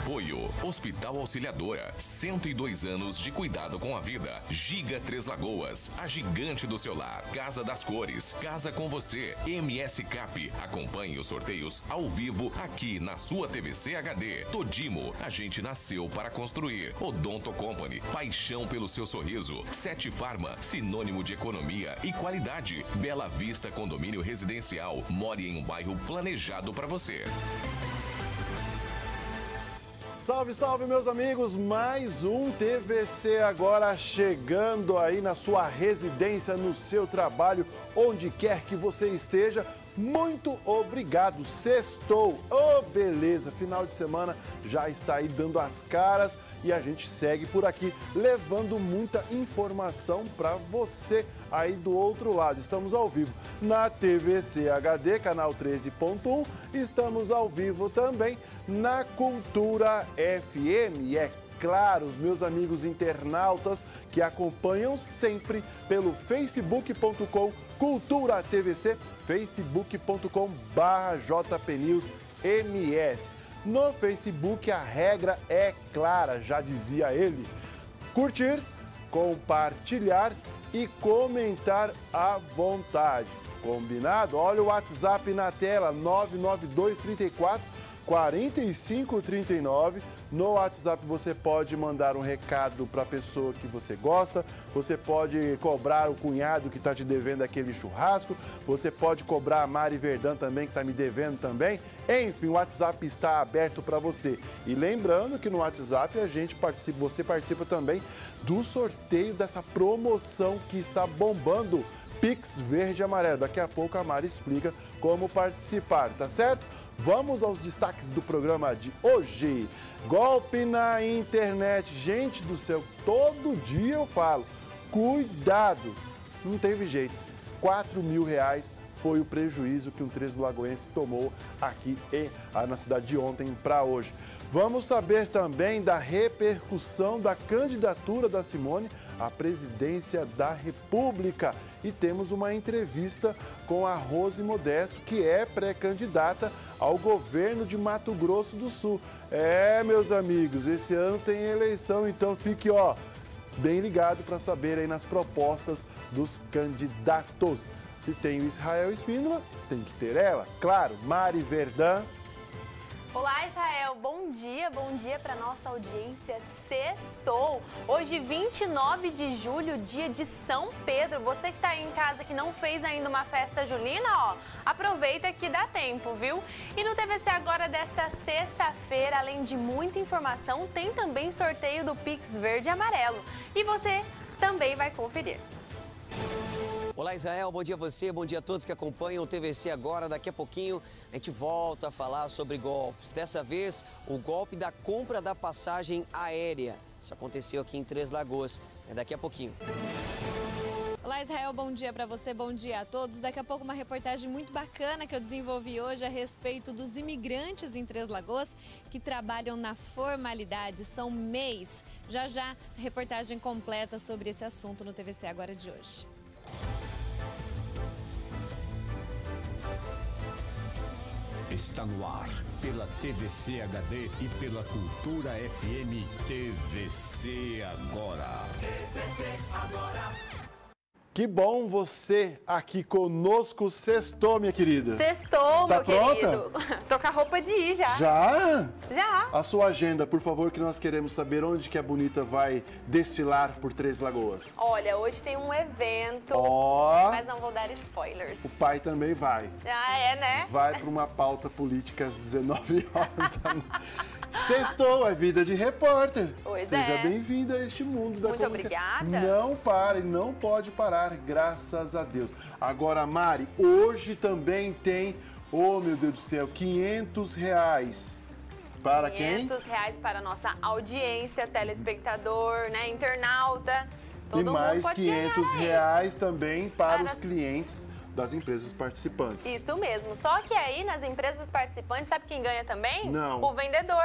Apoio Hospital Auxiliadora, 102 anos de cuidado com a vida. Giga Três Lagoas, a gigante do seu lar. Casa das Cores, Casa com Você. MS Cap, acompanhe os sorteios ao vivo aqui na sua TVC HD. Todimo, a gente nasceu para construir. Odonto Company, paixão pelo seu sorriso. Sete Farma, sinônimo de economia e qualidade. Bela Vista Condomínio Residencial, more em um bairro planejado para você. Salve, salve, meus amigos! Mais um TVC agora chegando aí na sua residência, no seu trabalho, onde quer que você esteja. Muito obrigado! Sextou! Oh, beleza! Final de semana já está aí dando as caras e a gente segue por aqui levando muita informação para você aí do outro lado. Estamos ao vivo na TVC HD, canal 13.1. Estamos ao vivo também na Cultura FM. É claro, os meus amigos internautas que acompanham sempre pelo facebook.com Cultura TVC, facebook.com/jpnewsms. No Facebook a regra é clara, já dizia ele: curtir, compartilhar e comentar à vontade. Combinado? Olha o WhatsApp na tela, 99234-4539. No WhatsApp você pode mandar um recado para a pessoa que você gosta, você pode cobrar o cunhado que está te devendo aquele churrasco, você pode cobrar a Mari Verdão também, que está me devendo também. Enfim, o WhatsApp está aberto para você. E lembrando que no WhatsApp você participa também do sorteio dessa promoção que está bombando. Pix Verde e Amarelo. Daqui a pouco a Mari explica como participar, tá certo? Vamos aos destaques do programa de hoje. Golpe na internet. Gente do céu, todo dia eu falo. Cuidado! Não teve jeito. R$4.000 foi o prejuízo que um Três Lagoense tomou aqui na cidade de ontem para hoje. Vamos saber também da repercussão da candidatura da Simone à presidência da República. E temos uma entrevista com a Rose Modesto, que é pré-candidata ao governo de Mato Grosso do Sul. Meus amigos, esse ano tem eleição, então fique, bem ligado para saber aí nas propostas dos candidatos. Se tem o Israel Espíndola, tem que ter ela, claro, Mari Verdão. Olá, Israel, bom dia para nossa audiência. Sextou, hoje 29 de julho, dia de São Pedro. Você que está aí em casa que não fez ainda uma festa junina, aproveita que dá tempo, viu? E no TVC Agora desta sexta-feira, além de muita informação, tem também sorteio do Pix Verde e Amarelo. E você também vai conferir. Olá, Israel, bom dia a você, bom dia a todos que acompanham o TVC Agora. Daqui a pouquinho a gente volta a falar sobre golpes. Dessa vez, o golpe da compra da passagem aérea. Isso aconteceu aqui em Três Lagoas. É daqui a pouquinho. Olá, Israel, bom dia para você, bom dia a todos. Daqui a pouco uma reportagem muito bacana que eu desenvolvi hoje a respeito dos imigrantes em Três Lagoas que trabalham na formalidade, são MEIs. Já já, a reportagem completa sobre esse assunto no TVC Agora de hoje. Está no ar, pela TVC HD e pela Cultura FM. TVC Agora. TVC Agora. Que bom você aqui conosco. Sextou, minha querida. Sextou, tá meu pronta? querido. Tô com a roupa de ir já. Já? Já. A sua agenda, por favor, que nós queremos saber onde que a Bonita vai desfilar por Três Lagoas. Olha, hoje tem um evento, mas não vou dar spoilers. O pai também vai. Ah, é, né? Vai para uma pauta política às 19 horas da noite. Sextou, é vida de repórter. Pois Seja bem-vinda a este mundo da Muito comunicação. obrigada. Não pare, não pode parar, graças a Deus. Agora, Mari, hoje também tem, oh meu Deus do céu, R$500. Para quem? R$500 para a nossa audiência, telespectador, né, internauta. Todo e mais mundo pode R$500 também para os clientes das empresas participantes. Isso mesmo. Só que aí nas empresas participantes, sabe quem ganha também? Não. O vendedor.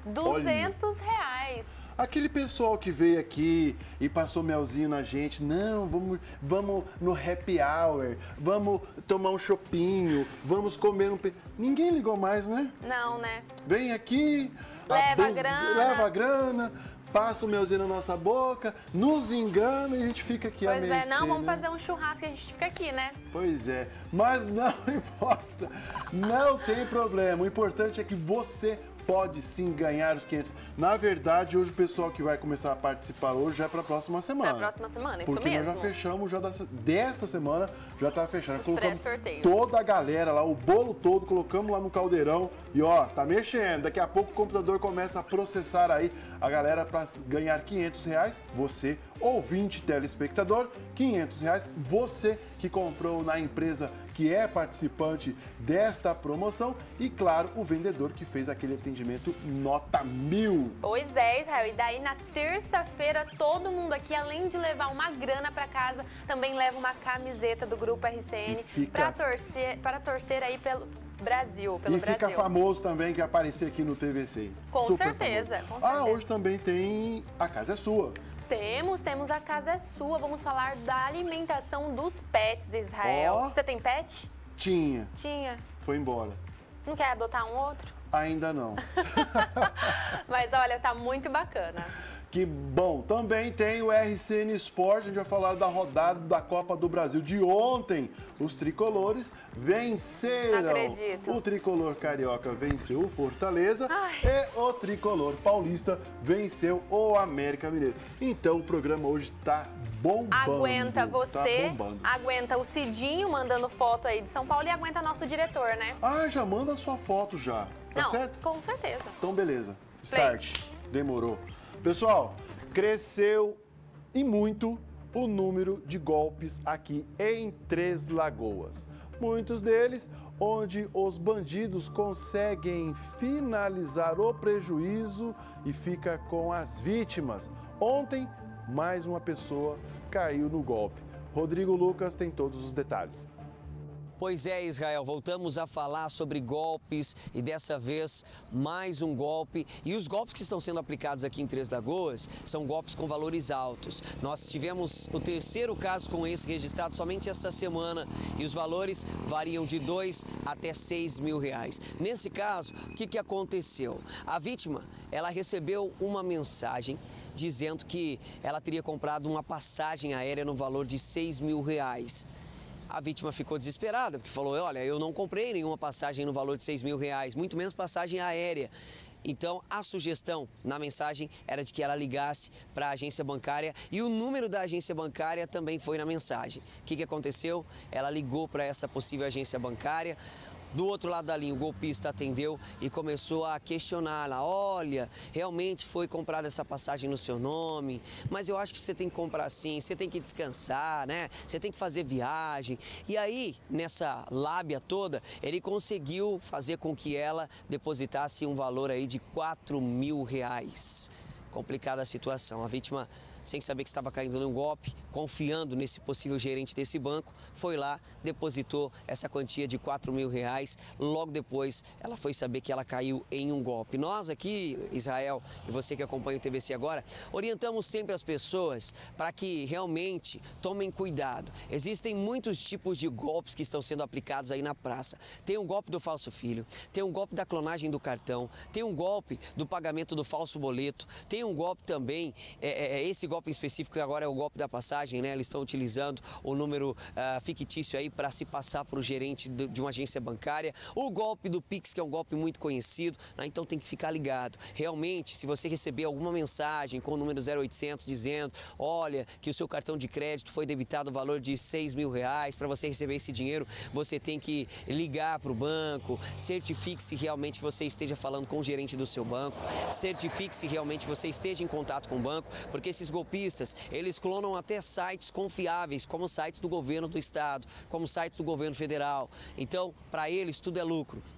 R$200. Aquele pessoal que veio aqui e passou melzinho na gente, não, vamos no happy hour, vamos tomar um chopinho, vamos comer um... Ninguém ligou mais, né? Não, né? Vem aqui, leva a grana, passa o melzinho na nossa boca, nos engana e a gente fica aqui a mercê, Pois é, não, vamos né? fazer um churrasco e a gente fica aqui, né? Pois é, mas não importa, não tem problema, o importante é que você pode sim ganhar os 500. Na verdade, hoje o pessoal que vai começar a participar hoje já é para a próxima semana. Para a próxima semana, isso porque mesmo. Porque nós já fechamos, já desta semana já tá fechando. Os Colocamos pré-sorteios. toda a galera lá, o bolo todo, colocamos lá no caldeirão e ó, tá mexendo. Daqui a pouco o computador começa a processar aí a galera para ganhar R$500. Você, ouvinte telespectador, R$500. Você que comprou na empresa que é participante desta promoção e, claro, o vendedor que fez aquele atendimento nota 1000. Pois é, Israel. E daí, na terça-feira, todo mundo aqui, além de levar uma grana para casa, também leva uma camiseta do Grupo RCN para torcer aí pelo Brasil. E fica famoso também que aparecer aqui no TVC. Com Super certeza, famoso. com certeza. Hoje também tem A Casa é Sua. Temos A Casa é Sua. Vamos falar da alimentação dos pets, Israel. Ó. Você tem pet? Tinha. Foi embora. Não quer adotar um outro? Ainda não. Mas olha, tá muito bacana. Que bom. Também tem o RCN Sport, a gente vai falar da rodada da Copa do Brasil de ontem. Os tricolores venceram. Não acredito. O tricolor carioca venceu o Fortaleza. Ai. E o tricolor paulista venceu o América Mineiro. Então o programa hoje tá bombando. Aguenta você, Tá bombando. aguenta o Cidinho mandando foto aí de São Paulo e aguenta nosso diretor, né? Ah, já manda a sua foto já. Tá Não, certo? com certeza. Então, beleza. Start. Demorou. Pessoal, cresceu e muito o número de golpes aqui em Três Lagoas. Muitos deles onde os bandidos conseguem finalizar o prejuízo e fica com as vítimas. Ontem, mais uma pessoa caiu no golpe. Rodrigo Lucas tem todos os detalhes. Pois é, Israel, voltamos a falar sobre golpes e dessa vez mais um golpe. E os golpes que estão sendo aplicados aqui em Três Lagoas são golpes com valores altos. Nós tivemos o terceiro caso com esse registrado somente esta semana e os valores variam de R$2 até R$6.000. Nesse caso, o que aconteceu? A vítima, ela recebeu uma mensagem dizendo que ela teria comprado uma passagem aérea no valor de R$6.000. A vítima ficou desesperada, porque falou, olha, eu não comprei nenhuma passagem no valor de R$6.000, muito menos passagem aérea. Então, a sugestão na mensagem era de que ela ligasse para a agência bancária e o número da agência bancária também foi na mensagem. O que aconteceu? Ela ligou para essa possível agência bancária. Do outro lado da linha, o golpista atendeu e começou a questioná-la. Olha, realmente foi comprada essa passagem no seu nome, mas eu acho que você tem que comprar sim, você tem que descansar, né? Você tem que fazer viagem. E aí, nessa lábia toda, ele conseguiu fazer com que ela depositasse um valor aí de R$4.000. Complicada a situação. A vítima, sem saber que estava caindo num golpe, confiando nesse possível gerente desse banco, foi lá, depositou essa quantia de R$4.000. Logo depois, ela foi saber que ela caiu em um golpe. Nós aqui, Israel, e você que acompanha o TVC agora, orientamos sempre as pessoas para que realmente tomem cuidado. Existem muitos tipos de golpes que estão sendo aplicados aí na praça. Tem um golpe do falso filho, tem um golpe da clonagem do cartão, tem um golpe do pagamento do falso boleto, tem um golpe também, esse golpe em específico agora é o golpe da passagem, né? Eles estão utilizando o número fictício aí para se passar para o gerente de uma agência bancária. O golpe do Pix, que é um golpe muito conhecido, né? Então tem que ficar ligado. Realmente, se você receber alguma mensagem com o número 0800 dizendo, olha, que o seu cartão de crédito foi debitado o valor de R$6.000, para você receber esse dinheiro, você tem que ligar para o banco, certifique-se realmente que você esteja falando com o gerente do seu banco, certifique-se realmente que você esteja em contato com o banco, porque esses golpistas, eles clonam até sites confiáveis, como sites do governo do estado, como sites do governo federal. Então, para eles, tudo é lucro. Então,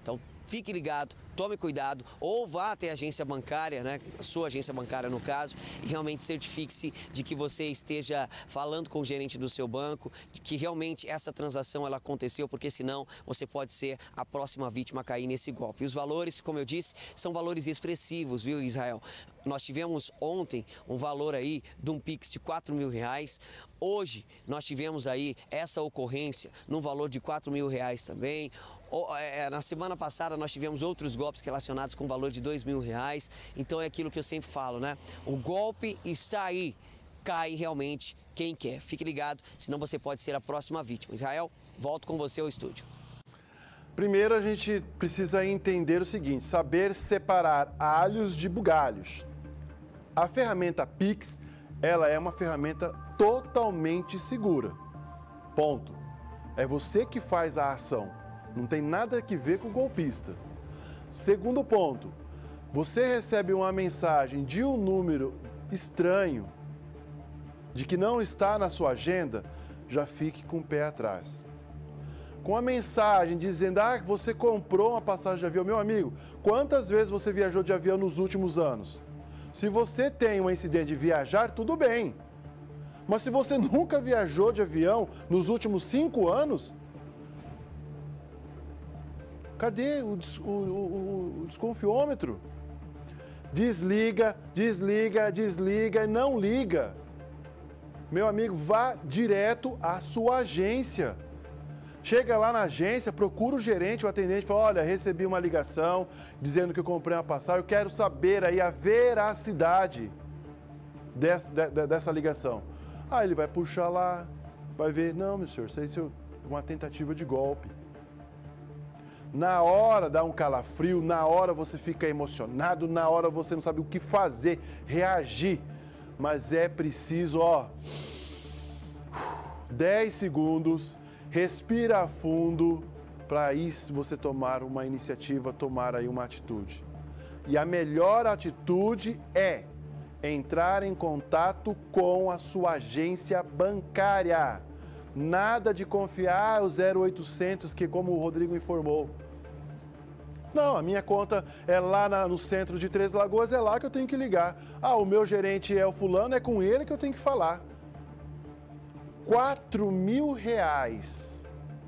fique ligado, tome cuidado, ou vá até a agência bancária, né, sua agência bancária no caso, e realmente certifique-se de que você esteja falando com o gerente do seu banco, de que realmente essa transação ela aconteceu, porque senão você pode ser a próxima vítima a cair nesse golpe. E os valores, como eu disse, são valores expressivos, viu, Israel? Nós tivemos ontem um valor aí de um Pix de R$4.000. Hoje nós tivemos aí essa ocorrência num valor de R$4.000 também. Na semana passada nós tivemos outros golpes relacionados com valor de R$2.000. Então é aquilo que eu sempre falo, né? O golpe está aí, cai realmente quem quer. Fique ligado, senão você pode ser a próxima vítima. Israel, volto com você ao estúdio. Primeiro a gente precisa entender o seguinte, saber separar alhos de bugalhos. A ferramenta Pix, ela é uma ferramenta totalmente segura. Ponto. É você que faz a ação. Não tem nada a ver com o golpista. Segundo ponto, você recebe uma mensagem de um número estranho, de que não está na sua agenda, já fique com o pé atrás. Com a mensagem dizendo, que você comprou uma passagem de avião, meu amigo, quantas vezes você viajou de avião nos últimos anos? Se você tem um incidente de viajar, tudo bem. Mas se você nunca viajou de avião nos últimos 5 anos, cadê o desconfiômetro? Desliga, desliga, desliga e não liga. Meu amigo, vá direto à sua agência. Chega lá na agência, procura o gerente, o atendente, fala, olha, recebi uma ligação dizendo que eu comprei uma passagem, eu quero saber aí a veracidade dessa ligação. Aí ele vai puxar lá, vai ver, não, meu senhor, isso é uma tentativa de golpe. Na hora dá um calafrio, na hora você fica emocionado, na hora você não sabe o que fazer, reagir. Mas é preciso, 10 segundos, respira fundo, para aí você tomar uma iniciativa, tomar aí uma atitude. E a melhor atitude é entrar em contato com a sua agência bancária. Nada de confiar o 0800, que como o Rodrigo informou. Não, a minha conta é lá no centro de Três Lagoas, é lá que eu tenho que ligar. O meu gerente é o fulano, é com ele que eu tenho que falar. R$4.000.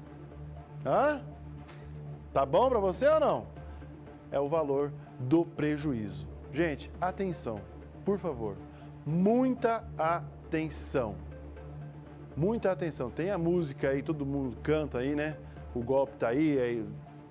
Tá bom para você ou não? É o valor do prejuízo. Gente, atenção, por favor. Muita atenção. Muita atenção. Tem a música aí, todo mundo canta aí, né? O golpe tá aí,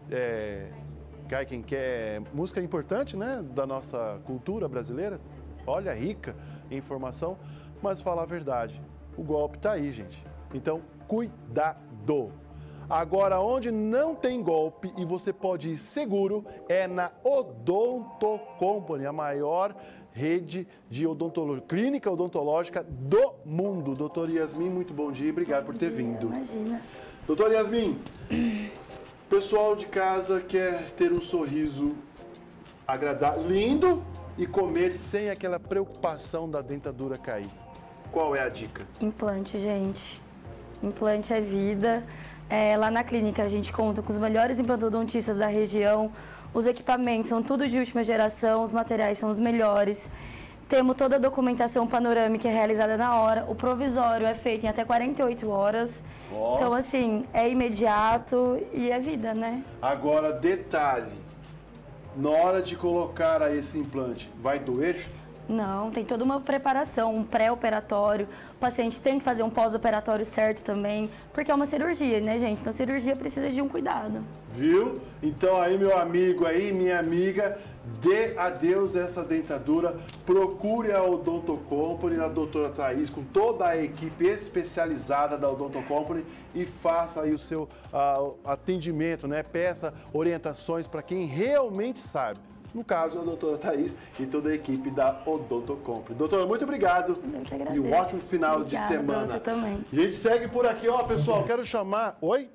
cai quem quer. Música importante, né? Da nossa cultura brasileira. Olha, rica em informação. Mas falar a verdade, o golpe tá aí, gente. Então, cuidado. Agora, onde não tem golpe e você pode ir seguro é na Odonto Company, a maior rede de clínica odontológica do mundo. Doutora Yasmin, muito bom dia e obrigado por ter vindo. Imagina. Doutora Yasmin, pessoal de casa quer ter um sorriso agradável, lindo e comer sem aquela preocupação da dentadura cair. Qual é a dica? Implante, gente. Implante é vida. Lá na clínica a gente conta com os melhores implantodontistas da região. Os equipamentos são tudo de última geração, os materiais são os melhores. Temos toda a documentação panorâmica realizada na hora. O provisório é feito em até 48 horas. Então, assim, é imediato e é vida, né? Agora, detalhe. Na hora de colocar aí esse implante, vai doer? Não, tem toda uma preparação, um pré-operatório. O paciente tem que fazer um pós-operatório certo também, porque é uma cirurgia, né, gente? Então, cirurgia precisa de um cuidado. Viu? Então, aí, meu amigo aí, minha amiga, dê adeus a essa dentadura. Procure a Odonto Company, a doutora Thaís, com toda a equipe especializada da Odonto Company e faça aí o seu atendimento, né? Peça orientações para quem realmente sabe. No caso, a doutora Thaís e toda a equipe da Odonto Company. Doutora, muito obrigado. Eu que agradeço. E um ótimo final de semana. Você também. A gente segue por aqui, pessoal, quero chamar... Oi?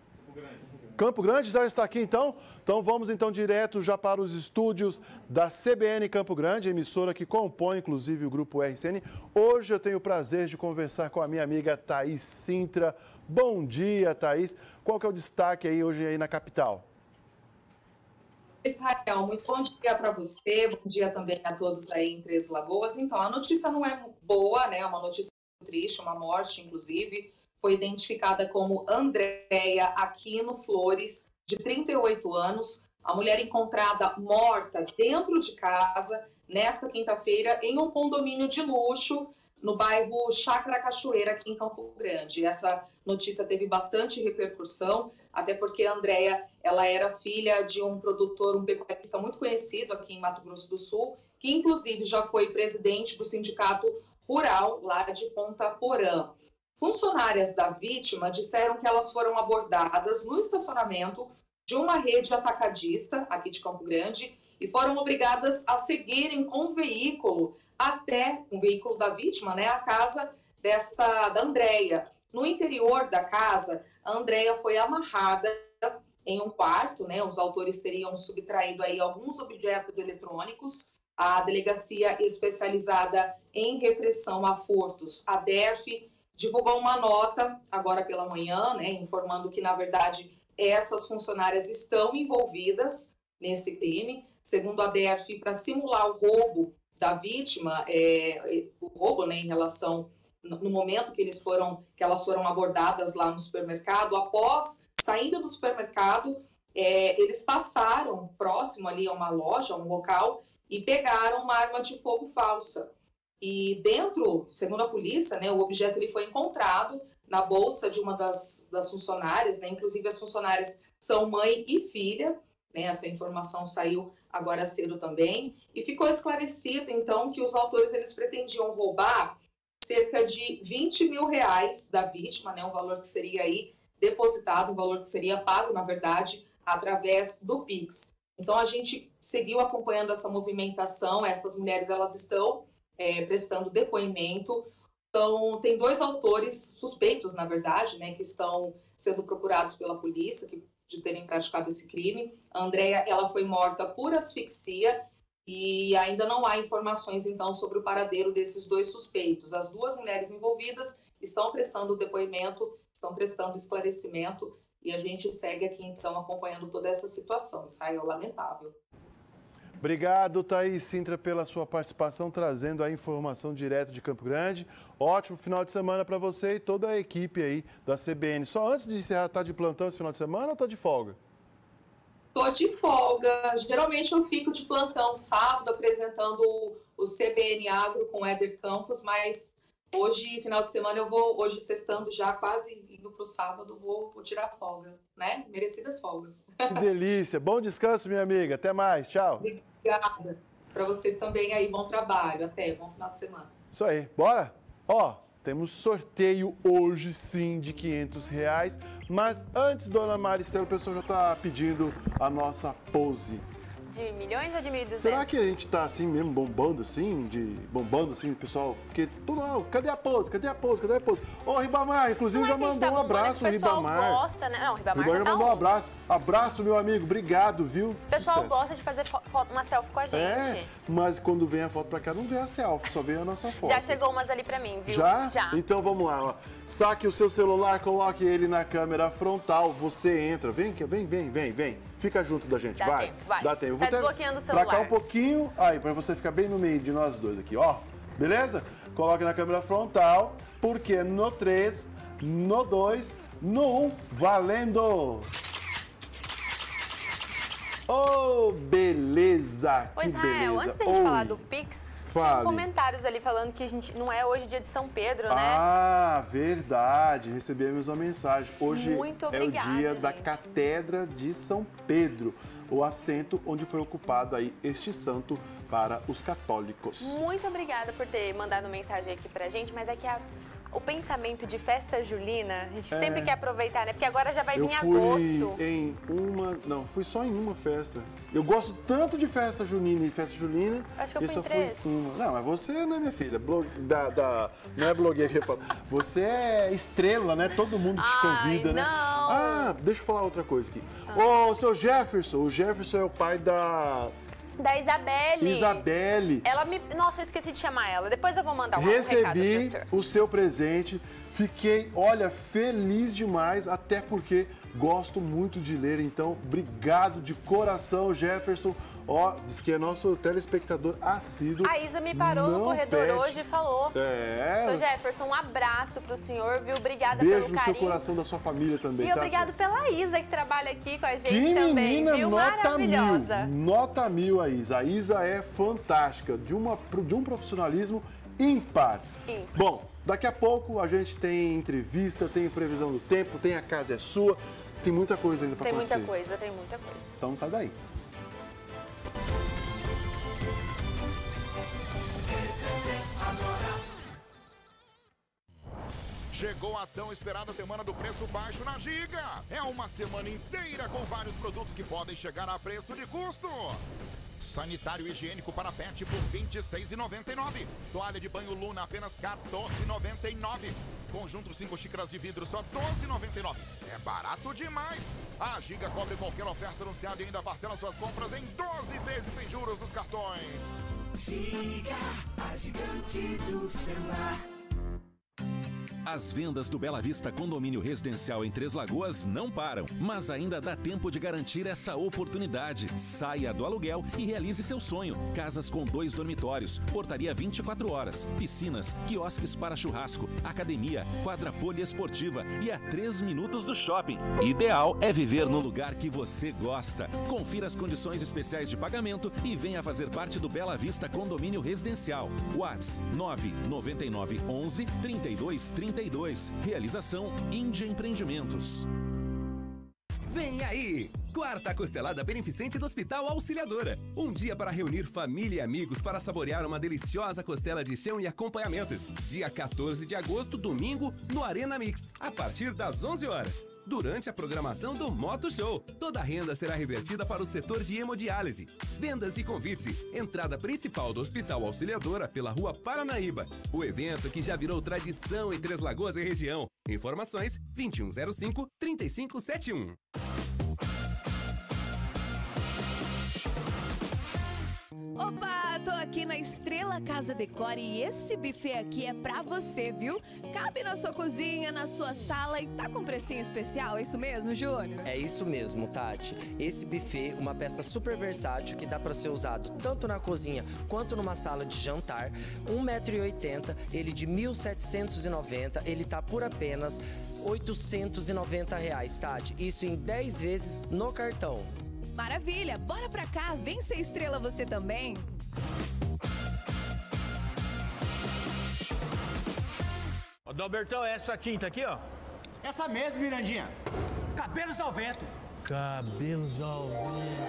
Campo Grande já está aqui, então? Então, vamos, então, direto já para os estúdios da CBN Campo Grande, emissora que compõe, inclusive, o Grupo RCN. Hoje eu tenho o prazer de conversar com a minha amiga Thaís Sintra. Bom dia, Thaís. Qual que é o destaque aí hoje aí na capital? Israel, muito bom dia para você, bom dia também a todos aí em Três Lagoas. Então, a notícia não é boa, né? É uma notícia muito triste, uma morte, inclusive. Foi identificada como Andréia Aquino Flores, de 38 anos. A mulher encontrada morta dentro de casa nesta quinta-feira em um condomínio de luxo no bairro Chácara Cachoeira, aqui em Campo Grande. Essa notícia teve bastante repercussão, até porque a Andréia, ela era filha de um produtor, um pecuarista muito conhecido aqui em Mato Grosso do Sul, que inclusive já foi presidente do Sindicato Rural lá de Ponta Porã. Funcionárias da vítima disseram que elas foram abordadas no estacionamento de uma rede atacadista aqui de Campo Grande e foram obrigadas a seguirem com o veículo até o veículo da vítima, né, a casa da Andréia. No interior da casa, a Andréia foi amarrada em um quarto, né, os autores teriam subtraído aí alguns objetos eletrônicos. A Delegacia Especializada em Repressão a Furtos, a DERF, divulgou uma nota agora pela manhã, né, informando que, na verdade, essas funcionárias estão envolvidas nesse crime. Segundo a DERF, para simular o roubo da vítima, o roubo, né, em relação no momento que elas foram abordadas lá no supermercado, após saída do supermercado, eles passaram próximo ali a uma loja, um local, e pegaram uma arma de fogo falsa. E dentro, segundo a polícia, né, o objeto ele foi encontrado na bolsa de uma das funcionárias, né, inclusive as funcionárias são mãe e filha, né, essa informação saiu agora cedo também, e ficou esclarecido, então, que os autores eles pretendiam roubar cerca de R$20 mil da vítima, né, um valor que seria aí depositado, um valor que seria pago, na verdade, através do Pix. Então, a gente seguiu acompanhando essa movimentação, essas mulheres, elas estão prestando depoimento. Então, tem 2 autores suspeitos, na verdade, né, que estão sendo procurados pela polícia, de terem praticado esse crime. A Andréia, ela foi morta por asfixia e ainda não há informações, então, sobre o paradeiro desses 2 suspeitos. As 2 mulheres envolvidas estão prestando depoimento, estão prestando esclarecimento e a gente segue aqui, então, acompanhando toda essa situação. Israel, lamentável. Obrigado, Thaís Sintra, pela sua participação, trazendo a informação direto de Campo Grande. Ótimo final de semana para você e toda a equipe aí da CBN. Só antes de encerrar, tá de plantão esse final de semana ou tá de folga? Tô de folga. Geralmente eu fico de plantão sábado, apresentando o CBN Agro com o Éder Campos, mas hoje, final de semana, eu vou, hoje sextando já, quase indo pro sábado, vou tirar folga, né? Merecidas folgas. Que delícia. Bom descanso, minha amiga. Até mais. Tchau. Obrigada. Para vocês também aí, bom trabalho. Até, bom final de semana. Isso aí. Bora? Ó, temos sorteio hoje, sim, de R$500. Mas antes, dona Maristela, o pessoal já tá pedindo a nossa pose. De milhões ou de 1.200? Será que a gente tá assim mesmo, bombando assim, pessoal? Porque cadê a pose? Cadê a pose? Cadê a pose? Ô, Ribamar, inclusive já mandou um abraço, o Ribamar. Gosta, né? Não, o Ribamar já mandou um abraço. Abraço, meu amigo, obrigado, viu? O pessoal gosta de fazer uma selfie com a gente. Mas quando vem a foto pra cá, não vem a selfie, só vem a nossa foto. Já chegou umas ali pra mim, viu? Já? Então vamos lá, ó. Saque o seu celular, coloque ele na câmera frontal, você entra. Vem. Fica junto da gente, vai. Dá tempo. Tá desbloqueando o celular. Pra cá um pouquinho, aí, pra você ficar bem no meio de nós dois aqui, ó. Beleza? Coloque na câmera frontal, porque no 3, no 2, no 1, valendo! Oh, beleza! Pois, Israel, antes da gente falar do Pix, tinha comentários ali falando que a gente não é hoje dia de São Pedro, né? Ah, verdade. Recebemos uma mensagem. Hoje Muito obrigada, é o dia gente. da Catedra de São Pedro, o assento onde foi ocupado aí este santo para os católicos. Muito obrigada por ter mandado mensagem aqui pra gente, mas é que o pensamento de festa julina, a gente sempre quer aproveitar, né? Porque agora já vai vir agosto. Fui só em uma festa. Eu gosto tanto de festa junina e festa julina. Acho que eu fui em 3. Não, mas você, né, minha filha? Não é blogueira que fala. Você é estrela, né? Todo mundo te convida, né? Não. Ah, deixa eu falar outra coisa aqui. Ô, seu Jefferson. O Jefferson é o pai da Isabelle. Ela Nossa, eu esqueci de chamar ela. Depois eu vou mandar um recado pro senhor. Recebi o seu presente. Fiquei, olha, feliz demais, até porque gosto muito de ler, então obrigado de coração, Jefferson. Ó, diz que é nosso telespectador assíduo. A Isa me parou no corredor hoje e falou. Seu Jefferson, um abraço pro senhor, viu? Obrigada pelo carinho. Beijo no seu coração, da sua família também, e obrigado pela Isa, que trabalha aqui com a gente que também, menina, viu? nota Maravilhosa. Nota 1000 a Isa. A Isa é fantástica, de um profissionalismo ímpar. Bom, daqui a pouco a gente tem entrevista, tem previsão do tempo, tem A Casa é Sua, tem muita coisa ainda pra acontecer. Tem muita coisa. Então não sai daí. Chegou a tão esperada semana do preço baixo na Giga. É uma semana inteira com vários produtos que podem chegar a preço de custo. Sanitário higiênico para pet por R$ 26,99. Toalha de banho Luna apenas R$ 14,99. Conjunto 5 xícaras de vidro só R$ 12,99. É barato demais. A Giga cobre qualquer oferta anunciada e ainda parcela suas compras em 12 vezes sem juros nos cartões. Giga, a gigante do celular. As vendas do Bela Vista Condomínio Residencial em Três Lagoas não param, mas ainda dá tempo de garantir essa oportunidade. Saia do aluguel e realize seu sonho. Casas com 2 dormitórios, portaria 24 horas, piscinas, quiosques para churrasco, academia, quadra poliesportiva e a 3 minutos do shopping. Ideal é viver no lugar que você gosta. Confira as condições especiais de pagamento e venha fazer parte do Bela Vista Condomínio Residencial. WhatsApp 999 11 32 32. Realização Índia Empreendimentos. Vem aí! Quarta Costelada Beneficente do Hospital Auxiliadora. Um dia para reunir família e amigos para saborear uma deliciosa costela de chão e acompanhamentos. Dia 14 de agosto, domingo, no Arena Mix, a partir das 11 horas. Durante a programação do Moto Show, toda a renda será revertida para o setor de hemodiálise. Vendas e convite. Entrada principal do Hospital Auxiliadora pela Rua Paranaíba. O evento que já virou tradição em Três Lagoas e região. Informações 2105-3571. Opa, tô aqui na Estrela Casa Decor e esse buffet aqui é pra você, viu? Cabe na sua cozinha, na sua sala e tá com precinho especial, é isso mesmo, Júnior? É isso mesmo, Tati. Esse buffet, uma peça super versátil que dá pra ser usado tanto na cozinha quanto numa sala de jantar. 1,80 m, ele de 1.790, ele tá por apenas R$ 890, Tati. Isso em 10 vezes no cartão. Maravilha, bora pra cá, vem ser estrela você também. Ô, Dalbertão, essa tinta aqui, ó. Essa mesmo, Mirandinha. Cabelos ao vento. Cabelos ao vento.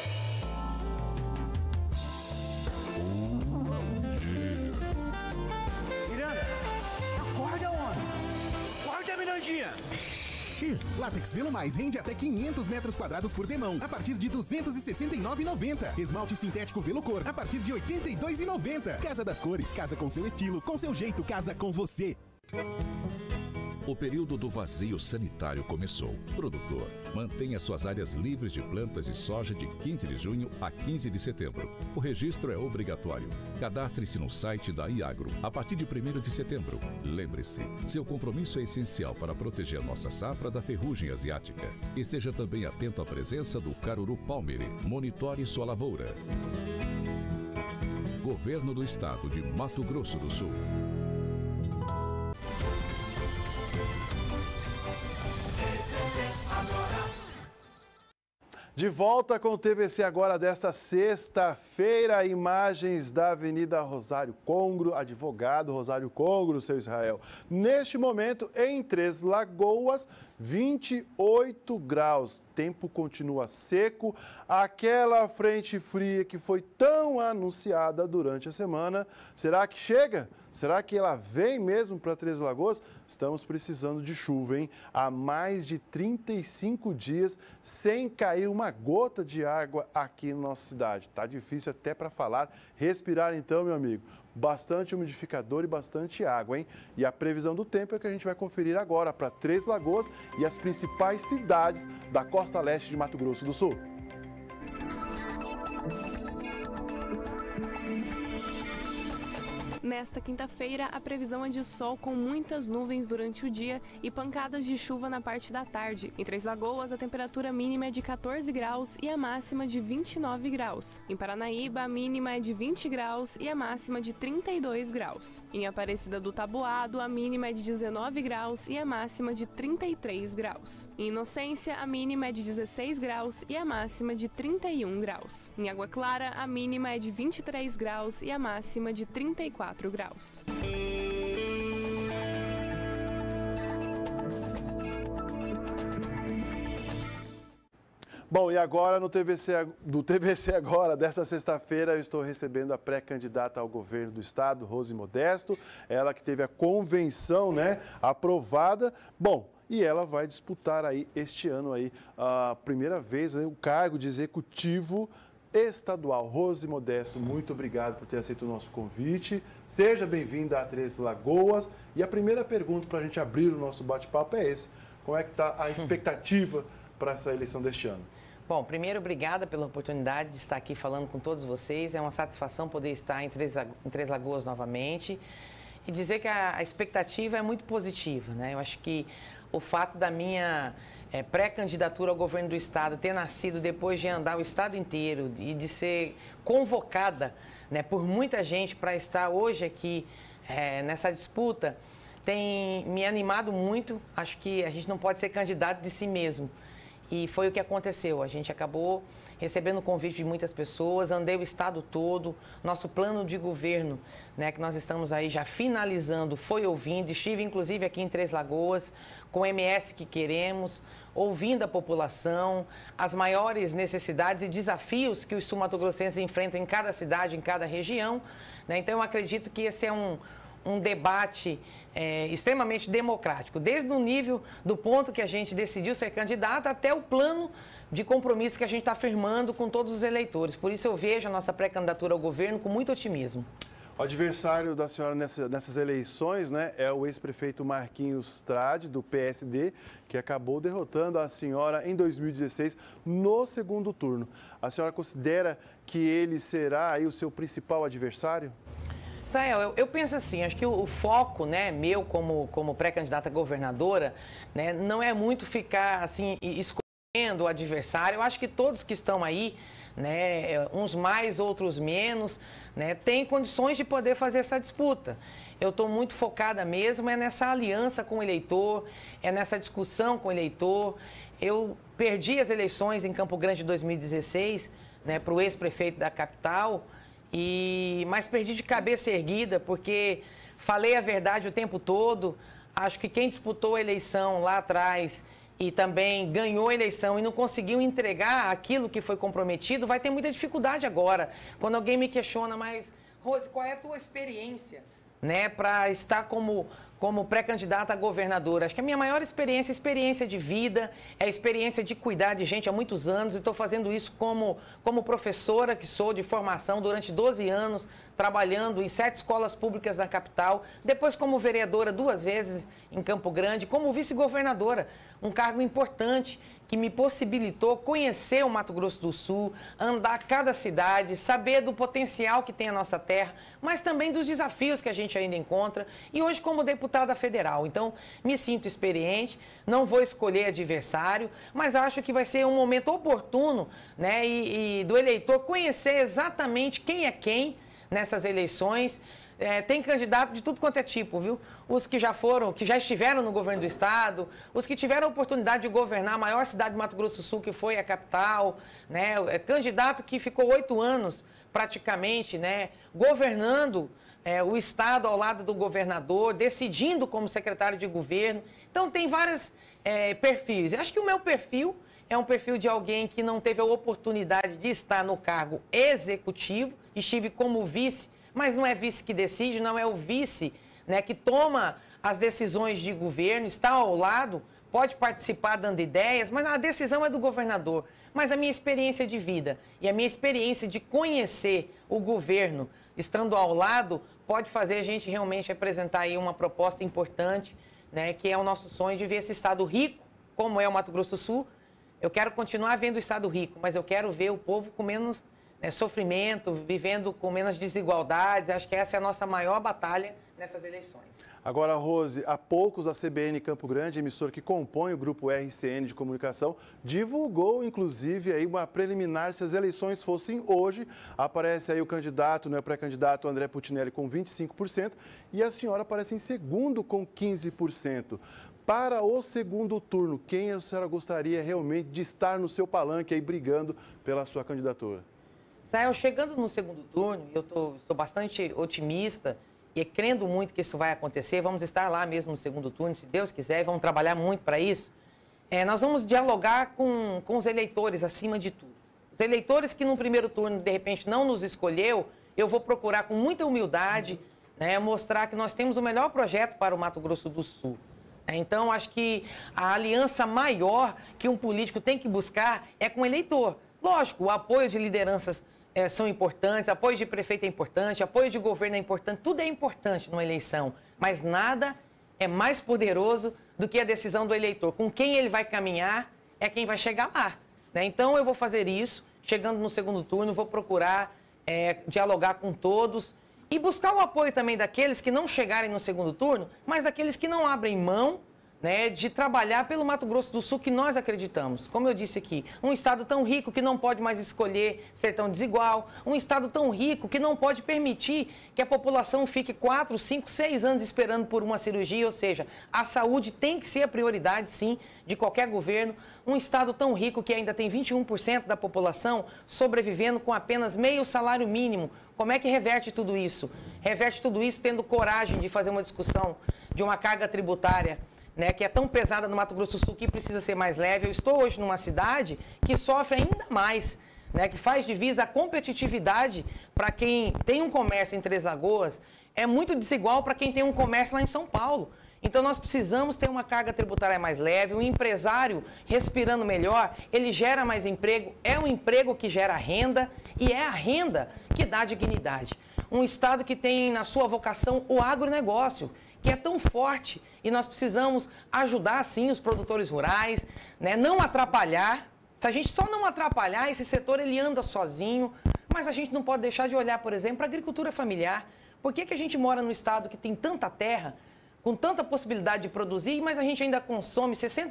Miranda, acorda, homem. Acorda, Mirandinha. Látex Velo Mais rende até 500 metros quadrados por demão, a partir de R$ 269,90. Esmalte sintético Velocor, a partir de R$ 82,90. Casa das Cores, casa com seu estilo, com seu jeito, casa com você. O período do vazio sanitário começou. Produtor, mantenha suas áreas livres de plantas de soja de 15 de junho a 15 de setembro. O registro é obrigatório. Cadastre-se no site da Iagro a partir de 1º de setembro. Lembre-se, seu compromisso é essencial para proteger nossa safra da ferrugem asiática. E seja também atento à presença do caruru palmere. Monitore sua lavoura. Governo do Estado de Mato Grosso do Sul. De volta com o TVC agora desta sexta-feira, imagens da Avenida Rosário Congro, advogado Rosário Congro, seu Israel. Neste momento, em Três Lagoas, 28 graus. Tempo continua seco. Aquela frente fria que foi tão anunciada durante a semana, será que chega? Será que ela vem mesmo para Três Lagoas? Estamos precisando de chuva, hein? Há mais de 35 dias sem cair uma gota de água aqui na nossa cidade. Tá difícil até para falar. Respirar então, meu amigo. Bastante umidificador e bastante água, hein? E a previsão do tempo é que a gente vai conferir agora para Três Lagoas e as principais cidades da costa leste de Mato Grosso do Sul. Nesta quinta-feira, a previsão é de sol com muitas nuvens durante o dia e pancadas de chuva na parte da tarde. Em Três Lagoas, a temperatura mínima é de 14 graus e a máxima de 29 graus. Em Paranaíba, a mínima é de 20 graus e a máxima de 32 graus. Em Aparecida do Taboado, a mínima é de 19 graus e a máxima de 33 graus. Em Inocência, a mínima é de 16 graus e a máxima de 31 graus. Em Água Clara, a mínima é de 23 graus e a máxima de 34 graus. Bom, e agora no TVC Agora, desta sexta-feira, eu estou recebendo a pré-candidata ao governo do estado, Rose Modesto, ela que teve a convenção, né, aprovada. Bom, e ela vai disputar aí este ano aí a primeira vez o cargo de executivo estadual. Rose Modesto, muito obrigado por ter aceito o nosso convite. Seja bem-vinda a Três Lagoas. E a primeira pergunta para a gente abrir o nosso bate-papo é esse: como é que está a expectativa para essa eleição deste ano? Bom, primeiro, obrigada pela oportunidade de estar aqui falando com todos vocês. É uma satisfação poder estar em Três Lagoas novamente e dizer que a expectativa é muito positiva, né? Eu acho que o fato da minha pré-candidatura ao governo do estado ter nascido depois de andar o estado inteiro e de ser convocada, né, por muita gente para estar hoje aqui nessa disputa, tem me animado muito. Acho que a gente não pode ser candidato de si mesmo. E foi o que aconteceu. A gente acabou recebendo o convite de muitas pessoas, andei o estado todo, nosso plano de governo, né, que nós estamos aí já finalizando, foi ouvindo, estive inclusive aqui em Três Lagoas, com o MS que queremos, ouvindo a população, as maiores necessidades e desafios que os sul-mato-grossenses enfrentam em cada cidade, em cada região, né? Então eu acredito que esse é um debate extremamente democrático, desde o nível do ponto que a gente decidiu ser candidato até o plano de compromisso que a gente está firmando com todos os eleitores. Por isso eu vejo a nossa pré-candidatura ao governo com muito otimismo. O adversário da senhora nessas eleições, né, é o ex-prefeito Marquinhos Trade, do PSD, que acabou derrotando a senhora em 2016 no segundo turno. A senhora considera que ele será aí o seu principal adversário? Israel, eu penso assim, acho que o foco, né, meu como pré-candidata governadora, né, não é muito ficar assim escolhendo o adversário. Eu acho que todos que estão aí, né, uns mais, outros menos, né, têm condições de poder fazer essa disputa. Eu estou muito focada mesmo nessa aliança com o eleitor, nessa discussão com o eleitor. Eu perdi as eleições em Campo Grande de 2016, né, para o ex-prefeito da capital, mas perdi de cabeça erguida, porque falei a verdade o tempo todo. Acho que quem disputou a eleição lá atrás e também ganhou a eleição e não conseguiu entregar aquilo que foi comprometido, vai ter muita dificuldade agora. Quando alguém me questiona, mas, Rose, qual é a tua experiência, né, para estar como pré-candidata a governadora? Acho que a minha maior experiência é experiência de vida, é experiência de cuidar de gente há muitos anos, e estou fazendo isso como professora que sou de formação durante 12 anos, trabalhando em 7 escolas públicas na capital, depois como vereadora 2 vezes em Campo Grande, como vice-governadora, um cargo importante que me possibilitou conhecer o Mato Grosso do Sul, andar cada cidade, saber do potencial que tem a nossa terra, mas também dos desafios que a gente ainda encontra, e hoje como deputada federal. Então, me sinto experiente, não vou escolher adversário, mas acho que vai ser um momento oportuno, né, e do eleitor conhecer exatamente quem é quem nessas eleições. Tem candidato de tudo quanto é tipo, viu? Os que já estiveram no governo do estado, os que tiveram a oportunidade de governar a maior cidade do Mato Grosso do Sul, que foi a capital, né? Candidato que ficou 8 anos praticamente, né, governando o estado ao lado do governador, decidindo como secretário de governo. Então tem vários perfis. Acho que o meu perfil é um perfil de alguém que não teve a oportunidade de estar no cargo executivo, estive como vice, mas não é vice que decide, não é o vice, né, que toma as decisões de governo, está ao lado, pode participar dando ideias, mas a decisão é do governador. Mas a minha experiência de vida e a minha experiência de conhecer o governo, estando ao lado, pode fazer a gente realmente apresentar aí uma proposta importante, né, que é o nosso sonho de ver esse estado rico, como é o Mato Grosso do Sul. Eu quero continuar vendo o estado rico, mas eu quero ver o povo com menos sofrimento, vivendo com menos desigualdades. Acho que essa é a nossa maior batalha nessas eleições. Agora, Rose, há poucos a CBN Campo Grande, emissora que compõe o grupo RCN de comunicação, divulgou, inclusive, aí uma preliminar se as eleições fossem hoje. Aparece aí o candidato, né, o pré-candidato André Putinelli com 25% e a senhora aparece em segundo com 15%. Para o segundo turno, quem a senhora gostaria realmente de estar no seu palanque aí brigando pela sua candidatura? Israel, chegando no segundo turno, eu estou bastante otimista e crendo muito que isso vai acontecer. Vamos estar lá mesmo no segundo turno, se Deus quiser, e vamos trabalhar muito para isso. Nós vamos dialogar com os eleitores acima de tudo. Os eleitores que no primeiro turno, de repente, não nos escolheu, eu vou procurar com muita humildade, né, mostrar que nós temos o melhor projeto para o Mato Grosso do Sul. Então, acho que a aliança maior que um político tem que buscar é com o eleitor. Lógico, o apoio de lideranças são importantes, apoio de prefeito é importante, apoio de governo é importante, tudo é importante numa eleição, mas nada é mais poderoso do que a decisão do eleitor. Com quem ele vai caminhar é quem vai chegar lá. Então, eu vou fazer isso, chegando no segundo turno, vou procurar dialogar com todos e buscar o apoio também daqueles que não chegarem no segundo turno, mas daqueles que não abrem mão, né, de trabalhar pelo Mato Grosso do Sul, que nós acreditamos. Como eu disse aqui, um estado tão rico que não pode mais escolher ser tão desigual, um estado tão rico que não pode permitir que a população fique 4, 5, 6 anos esperando por uma cirurgia, ou seja, a saúde tem que ser a prioridade, sim, de qualquer governo. Um estado tão rico que ainda tem 21% da população sobrevivendo com apenas meio salário mínimo. Como é que reverte tudo isso? Reverte tudo isso tendo coragem de fazer uma discussão de uma carga tributária, né, que é tão pesada no Mato Grosso do Sul, que precisa ser mais leve. Eu estou hoje numa cidade que sofre ainda mais, né, que faz divisa a competitividade para quem tem um comércio em Três Lagoas, é muito desigual para quem tem um comércio lá em São Paulo. Então, nós precisamos ter uma carga tributária mais leve, um empresário respirando melhor, ele gera mais emprego, é o emprego que gera renda e é a renda que dá dignidade. Um estado que tem na sua vocação o agronegócio, que é tão forte, e nós precisamos ajudar, sim, os produtores rurais, né? Não atrapalhar. Se a gente só não atrapalhar, esse setor ele anda sozinho, mas a gente não pode deixar de olhar, por exemplo, para a agricultura familiar. Por que a gente mora num estado que tem tanta terra, com tanta possibilidade de produzir, mas a gente ainda consome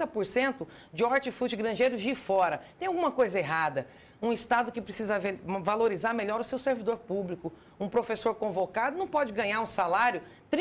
60% de hortifruti granjeiros de fora? Tem alguma coisa errada. Um estado que precisa valorizar melhor o seu servidor público. Um professor convocado não pode ganhar um salário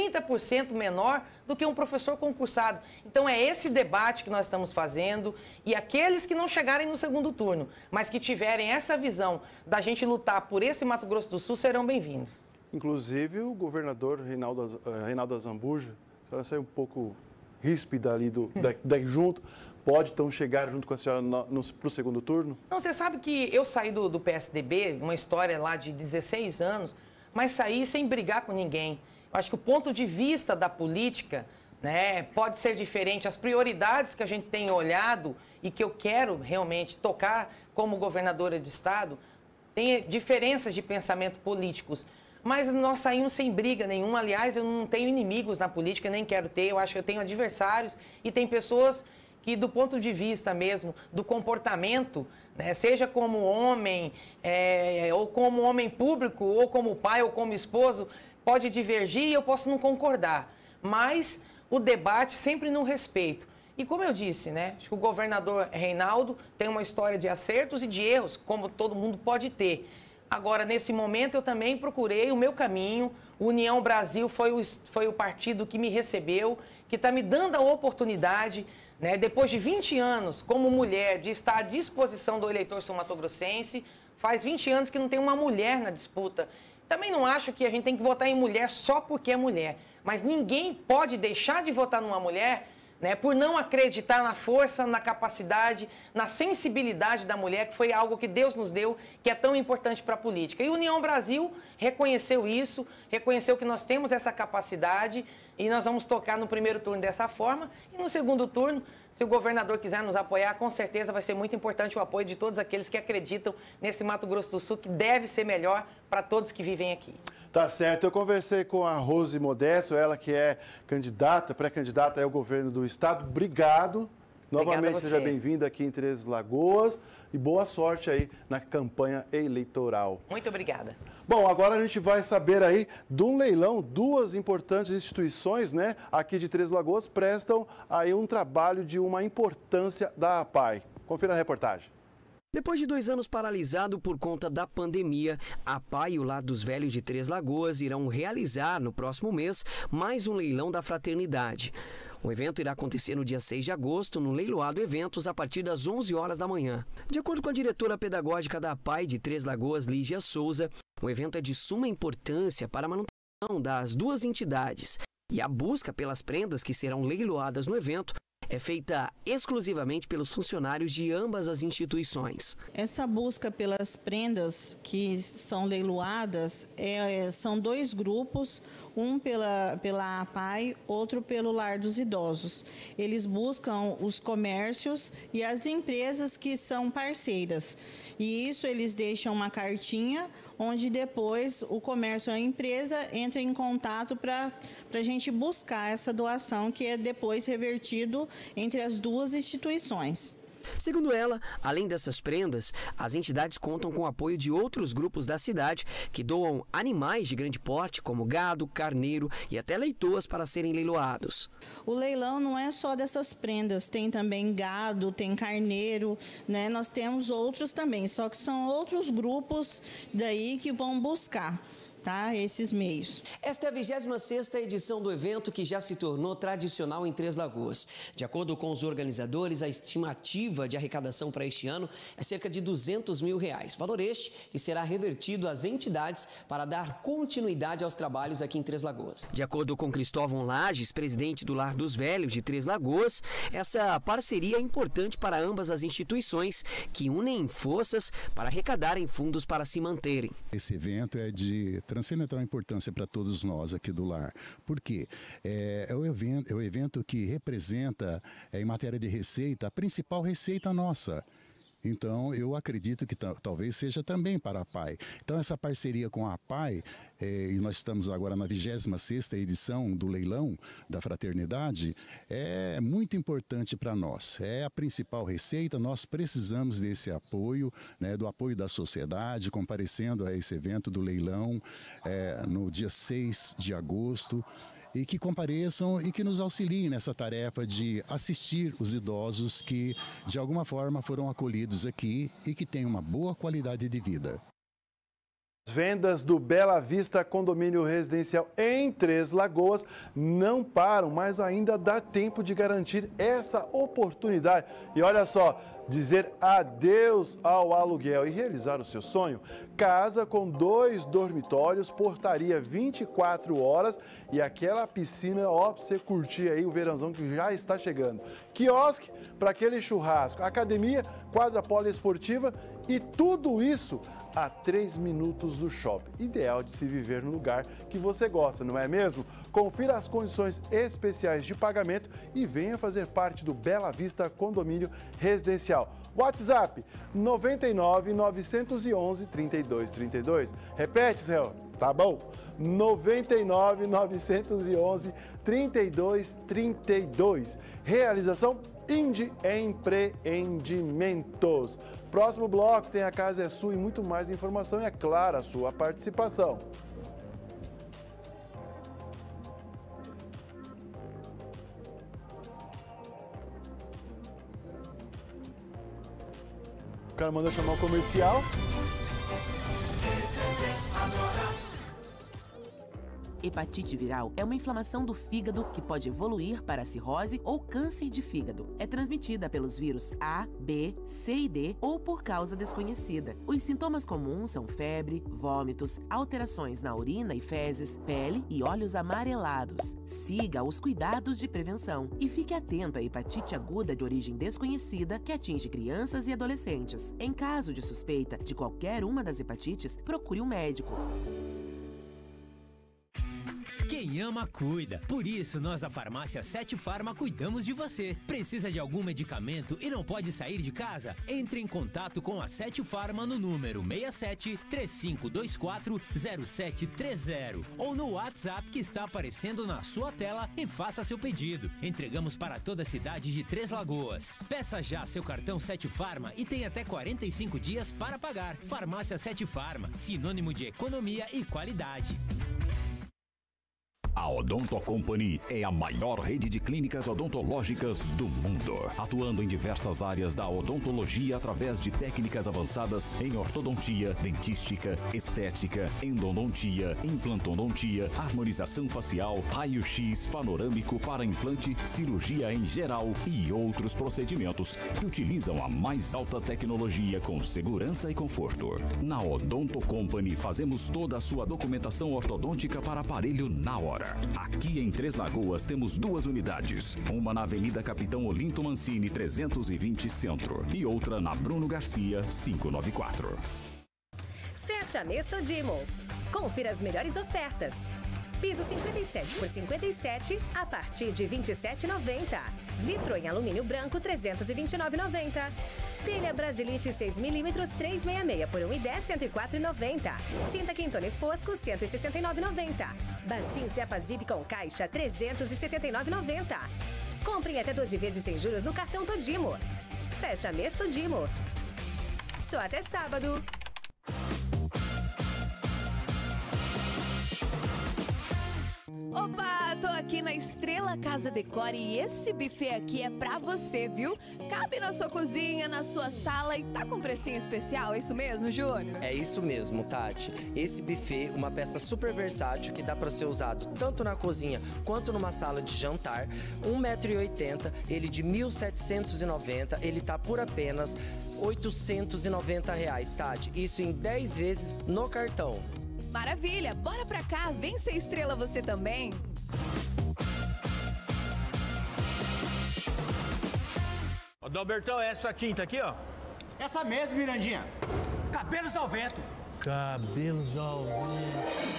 30% menor do que um professor concursado. Então, é esse debate que nós estamos fazendo, e aqueles que não chegarem no segundo turno, mas que tiverem essa visão da gente lutar por esse Mato Grosso do Sul, serão bem-vindos. Inclusive, o governador Reinaldo Azambuja, ela saiu um pouco ríspida ali daí junto, pode então chegar junto com a senhora para o segundo turno? Não, você sabe que eu saí do PSDB, uma história lá de 16 anos, mas saí sem brigar com ninguém. Eu acho que o ponto de vista da política, né, pode ser diferente. As prioridades que a gente tem olhado e que eu quero realmente tocar como governadora de estado, tem diferenças de pensamento políticos. Mas nós saímos sem briga nenhuma. Aliás, eu não tenho inimigos na política, nem quero ter. Eu acho que eu tenho adversários e tem pessoas que, do ponto de vista mesmo do comportamento, né, seja como homem, ou como homem público, ou como pai, ou como esposo, pode divergir e eu posso não concordar. Mas o debate sempre no respeito. E como eu disse, né, acho que o governador Reinaldo tem uma história de acertos e de erros, como todo mundo pode ter. Agora, nesse momento, eu também procurei o meu caminho. O União Brasil foi o partido que me recebeu, que está me dando a oportunidade, né, depois de 20 anos, como mulher, de estar à disposição do eleitor sul-mato-grossense. Faz 20 anos que não tem uma mulher na disputa. Também não acho que a gente tem que votar em mulher só porque é mulher. Mas ninguém pode deixar de votar numa mulher, né, por não acreditar na força, na capacidade, na sensibilidade da mulher, que foi algo que Deus nos deu, que é tão importante para a política. E o União Brasil reconheceu isso, reconheceu que nós temos essa capacidade e nós vamos tocar no primeiro turno dessa forma. E no segundo turno, se o governador quiser nos apoiar, com certeza vai ser muito importante o apoio de todos aqueles que acreditam nesse Mato Grosso do Sul, que deve ser melhor para todos que vivem aqui. Tá certo. Eu conversei com a Rose Modesto, ela que é candidata, pré-candidata ao governo do estado. Obrigado, Novamente, seja bem-vindo aqui em Três Lagoas e boa sorte aí na campanha eleitoral. Muito obrigada. Bom, agora a gente vai saber aí de um leilão. Duas importantes instituições, né, aqui de Três Lagoas prestam aí um trabalho de uma importância da APAI. Confira a reportagem. Depois de 2 anos paralisado por conta da pandemia, a APAI e o Lar dos Velhos de Três Lagoas irão realizar no próximo mês mais um leilão da fraternidade. O evento irá acontecer no dia 6 de agosto, no Leiloado Eventos, a partir das 11 horas da manhã. De acordo com a diretora pedagógica da APAI de Três Lagoas, Lígia Souza, o evento é de suma importância para a manutenção das duas entidades. E a busca pelas prendas que serão leiloadas no evento é feita exclusivamente pelos funcionários de ambas as instituições. Essa busca pelas prendas que são leiloadas são 2 grupos, um pela APAI, outro pelo Lar dos Idosos. Eles buscam os comércios e as empresas que são parceiras. E isso eles deixam uma cartinha onde depois o comércio ou a empresa entra em contato para a gente buscar essa doação, que é depois revertido entre as duas instituições. Segundo ela, além dessas prendas, as entidades contam com o apoio de outros grupos da cidade que doam animais de grande porte, como gado, carneiro e até leitoas para serem leiloados. O leilão não é só dessas prendas, tem também gado, tem carneiro, né? Nós temos outros também, só que são outros grupos daí que vão buscar, tá, esses meios. Esta é a 26ª edição do evento, que já se tornou tradicional em Três Lagoas. De acordo com os organizadores, a estimativa de arrecadação para este ano é cerca de R$200 mil, valor este que será revertido às entidades para dar continuidade aos trabalhos aqui em Três Lagoas. De acordo com Cristóvão Lages, presidente do Lar dos Velhos de Três Lagoas, essa parceria é importante para ambas as instituições, que unem forças para arrecadarem fundos para se manterem. Esse evento é de transcendental importância para todos nós aqui do Lar. Por quê? É o evento que representa, em matéria de receita, a principal receita nossa. Então, eu acredito que talvez seja também para a APAI. Então, essa parceria com a APAI, e nós estamos agora na 26ª edição do leilão da fraternidade, é muito importante para nós. É a principal receita, nós precisamos desse apoio, né, do apoio da sociedade, comparecendo a esse evento do leilão no dia 6 de agosto. E que compareçam e que nos auxiliem nessa tarefa de assistir os idosos que, de alguma forma, foram acolhidos aqui e que têm uma boa qualidade de vida. Vendas do Bela Vista Condomínio Residencial em Três Lagoas não param, mas ainda dá tempo de garantir essa oportunidade. E olha só, dizer adeus ao aluguel e realizar o seu sonho. Casa com 2 dormitórios, portaria 24 horas e aquela piscina, ó, pra você curtir aí o verãozão que já está chegando. Quiosque para aquele churrasco, academia, quadra poliesportiva e tudo isso a 3 minutos do shopping. Ideal de se viver no lugar que você gosta, não é mesmo? Confira as condições especiais de pagamento e venha fazer parte do Bela Vista Condomínio Residencial. WhatsApp 99 911 3232. Repete, Israel. Tá bom? 99 911 3232. Realização Indi Empreendimentos. Próximo bloco tem A Casa é Sua e muito mais informação e, é claro, a sua participação. O cara mandou chamar o comercial. Hepatite viral é uma inflamação do fígado que pode evoluir para cirrose ou câncer de fígado. É transmitida pelos vírus A, B, C e D ou por causa desconhecida. Os sintomas comuns são febre, vômitos, alterações na urina e fezes, pele e olhos amarelados. Siga os cuidados de prevenção e fique atento à hepatite aguda de origem desconhecida que atinge crianças e adolescentes. Em caso de suspeita de qualquer uma das hepatites, procure um médico. Quem Quem ama, cuida. Por isso, nós da Farmácia 7 Farma cuidamos de você. Precisa de algum medicamento e não pode sair de casa? Entre em contato com a 7 Farma no número 67 3524 0730 ou no WhatsApp que está aparecendo na sua tela e faça seu pedido. Entregamos para toda a cidade de Três Lagoas. Peça já seu cartão 7 Farma e tem até 45 dias para pagar. Farmácia 7 Farma, sinônimo de economia e qualidade. A Odonto Company é a maior rede de clínicas odontológicas do mundo, atuando em diversas áreas da odontologia através de técnicas avançadas em ortodontia, dentística, estética, endodontia, implantodontia, harmonização facial, raio-x panorâmico para implante, cirurgia em geral e outros procedimentos que utilizam a mais alta tecnologia com segurança e conforto. Na Odonto Company fazemos toda a sua documentação ortodôntica para aparelho na hora. Aqui em Três Lagoas temos 2 unidades, uma na Avenida Capitão Olinto Mancini 320 Centro e outra na Bruno Garcia 594. Fecha mês Todimo. Confira as melhores ofertas. Piso 57 por 57 a partir de R$ 27,90. Vitro em alumínio branco R$ 329,90. Telha Brasilite 6mm 366 por R$ 110, R$ 104,90. Tinta Quintone Fosco R$ 169,90. Bacia Zepa Zip com caixa R$ 379,90. Comprem até 12 vezes sem juros no cartão Todimo. Fecha mês Todimo. Só até sábado. Opa, tô aqui na Estrela Casa Decore e esse buffet aqui é pra você, viu? Cabe na sua cozinha, na sua sala e tá com precinho especial, é isso mesmo, Júnior? É isso mesmo, Tati. Esse buffet, uma peça super versátil que dá para ser usado tanto na cozinha quanto numa sala de jantar. 1,80 m, ele de 1.790, ele tá por apenas R$ 890, Tati. Isso em 10 vezes no cartão. Maravilha, bora pra cá, vem ser estrela você também. Ô, Dalbertão, é essa tinta aqui, ó? Essa mesmo, Mirandinha. Cabelos ao vento. Cabelos ao vento.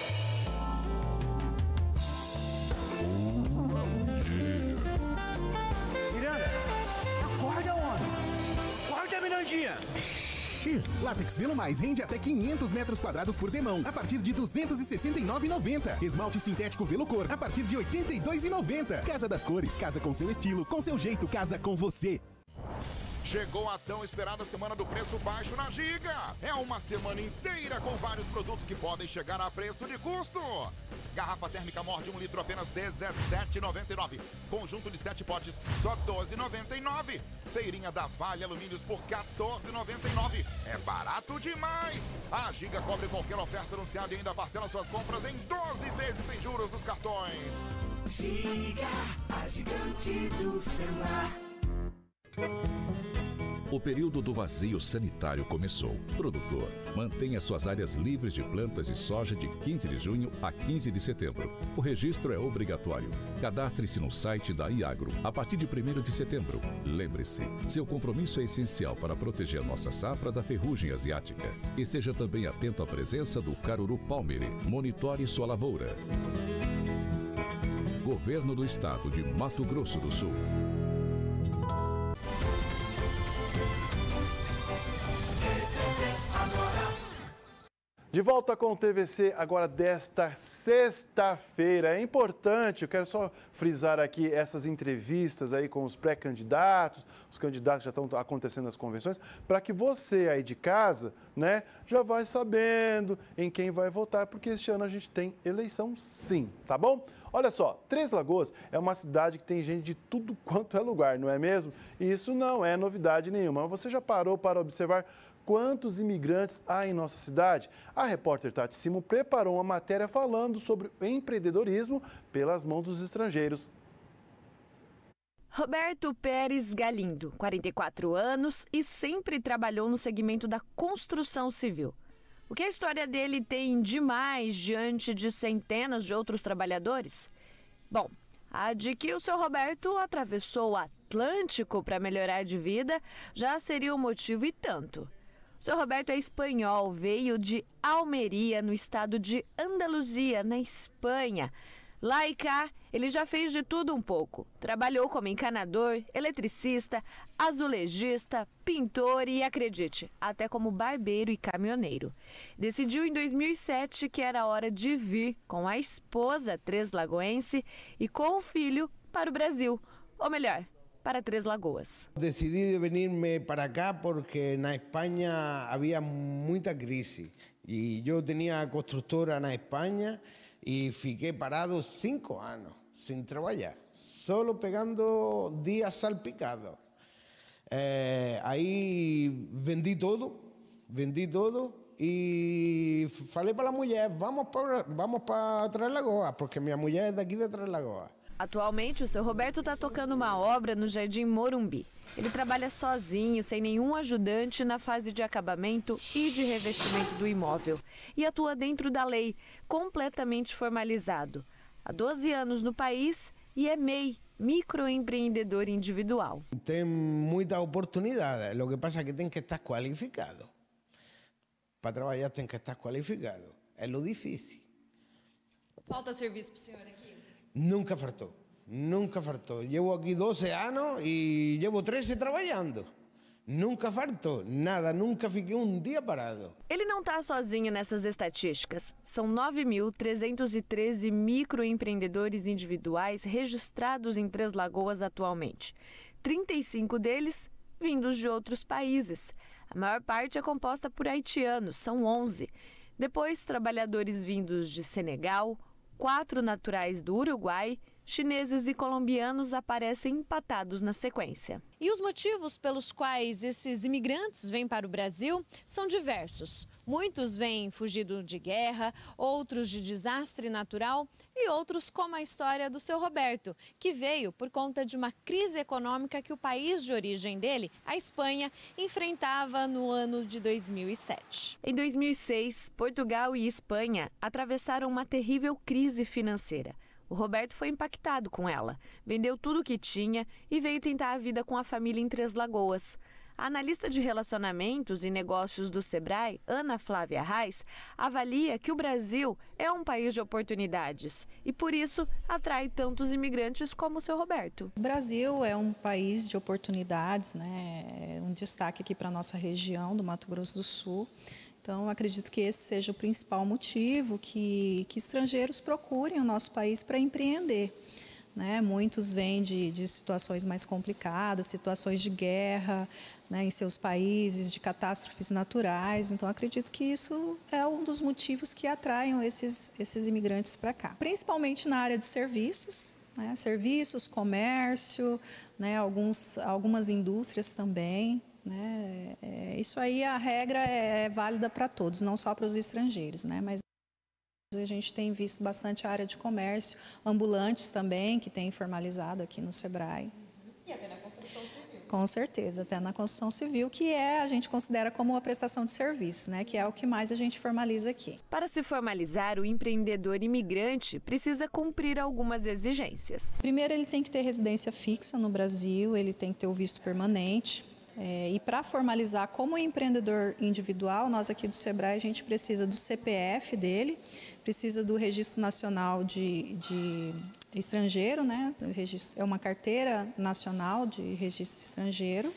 Miranda, acorda, homem. Acorda, Mirandinha. Látex Velo Mais rende até 500 metros quadrados por demão, a partir de R$ 269,90. Esmalte sintético Velocor, a partir de R$ 82,90. Casa das Cores, casa com seu estilo, com seu jeito, casa com você. Chegou a tão esperada semana do preço baixo na Giga. É uma semana inteira com vários produtos que podem chegar a preço de custo. Garrafa térmica Mor de 1 litro apenas R$ 17,99. Conjunto de 7 potes só R$ 12,99. Feirinha da Vale Alumínios por R$ 14,99. É barato demais. A Giga cobre qualquer oferta anunciada e ainda parcela suas compras em 12 vezes sem juros nos cartões. Giga, a gigante do celular. O período do vazio sanitário começou. Produtor, mantenha suas áreas livres de plantas de soja de 15 de junho a 15 de setembro. O registro é obrigatório. Cadastre-se no site da Iagro a partir de 1º de setembro. Lembre-se, seu compromisso é essencial para proteger nossa safra da ferrugem asiática. E seja também atento à presença do caruru palmere. Monitore sua lavoura. Governo do Estado de Mato Grosso do Sul. De volta com o TVC agora desta sexta-feira. É importante, eu quero só frisar aqui essas entrevistas aí com os pré-candidatos, os candidatos que já estão acontecendo nas convenções, para que você aí de casa, né, já vai sabendo em quem vai votar, porque este ano a gente tem eleição sim, tá bom? Olha só, Três Lagoas é uma cidade que tem gente de tudo quanto é lugar, não é mesmo? E isso não é novidade nenhuma. Você já parou para observar quantos imigrantes há em nossa cidade? A repórter Tati Simo preparou uma matéria falando sobre o empreendedorismo pelas mãos dos estrangeiros. Roberto Pérez Galindo, 44 anos e sempre trabalhou no segmento da construção civil. O que a história dele tem de mais diante de centenas de outros trabalhadores? Bom, a de que o seu Roberto atravessou o Atlântico para melhorar de vida já seria o motivo e tanto. O seu Roberto é espanhol, veio de Almeria, no estado de Andaluzia, na Espanha. Lá e cá, ele já fez de tudo um pouco. Trabalhou como encanador, eletricista, azulejista, pintor e, acredite, até como barbeiro e caminhoneiro. Decidiu em 2007 que era hora de vir com a esposa treslagoense e com o filho para o Brasil. Ou melhor, para Três Lagoas. Decidi venirme para cá porque na Espanha havia muita crise. E eu tinha construtora na Espanha e fiquei parado 5 anos, sem trabalhar, só pegando dias salpicados. Aí vendi todo e falei para a mulher, vamos para Três Lagoas, porque minha mulher é daqui de Três Lagoas. Atualmente, o seu Roberto está tocando uma obra no Jardim Morumbi. Ele trabalha sozinho, sem nenhum ajudante na fase de acabamento e de revestimento do imóvel. E atua dentro da lei, completamente formalizado. Há 12 anos no país e é MEI, microempreendedor individual. Tem muita oportunidade, o que passa é que tem que estar qualificado. Para trabalhar tem que estar qualificado, é o difícil. Falta serviço para o senhor aqui? Nunca faltou, nunca faltou. Llevo aqui 12 anos e llevo 13 trabalhando. Nunca faltou, nada, nunca fiquei um dia parado. Ele não está sozinho nessas estatísticas. São 9.313 microempreendedores individuais registrados em Três Lagoas atualmente. 35 deles vindos de outros países. A maior parte é composta por haitianos, são 11. Depois, trabalhadores vindos de Senegal, 4 naturais do Uruguai, chineses e colombianos aparecem empatados na sequência. E os motivos pelos quais esses imigrantes vêm para o Brasil são diversos. Muitos vêm fugindo de guerra, outros de desastre natural e outros como a história do seu Roberto, que veio por conta de uma crise econômica que o país de origem dele, a Espanha, enfrentava no ano de 2007. Em 2006, Portugal e Espanha atravessaram uma terrível crise financeira. O Roberto foi impactado com ela, vendeu tudo o que tinha e veio tentar a vida com a família em Três Lagoas. A analista de relacionamentos e negócios do Sebrae, Ana Flávia Reis, avalia que o Brasil é um país de oportunidades e, por isso, atrai tantos imigrantes como o seu Roberto. O Brasil é um país de oportunidades, né? É um destaque aqui para a nossa região do Mato Grosso do Sul. Então, acredito que esse seja o principal motivo que estrangeiros procurem o nosso país para empreender. Né? Muitos vêm de situações mais complicadas, situações de guerra, né, em seus países, de catástrofes naturais. Então, acredito que isso é um dos motivos que atraem esses imigrantes para cá. Principalmente na área de serviços, né? Serviços, comércio, né? Algumas indústrias também. Né? Isso aí, a regra é válida para todos, não só para os estrangeiros, né? Mas a gente tem visto bastante a área de comércio, ambulantes também, que tem formalizado aqui no Sebrae. E até na construção civil. Com certeza, até na construção civil, que a gente considera como uma prestação de serviço, né? Que é o que mais a gente formaliza aqui. Para se formalizar, o empreendedor imigrante precisa cumprir algumas exigências. Primeiro, ele tem que ter residência fixa no Brasil, ele tem que ter o visto permanente. E para formalizar como empreendedor individual, nós aqui do Sebrae, a gente precisa do CPF dele, precisa do Registro Nacional de Estrangeiro, né? É uma carteira nacional de registro estrangeiro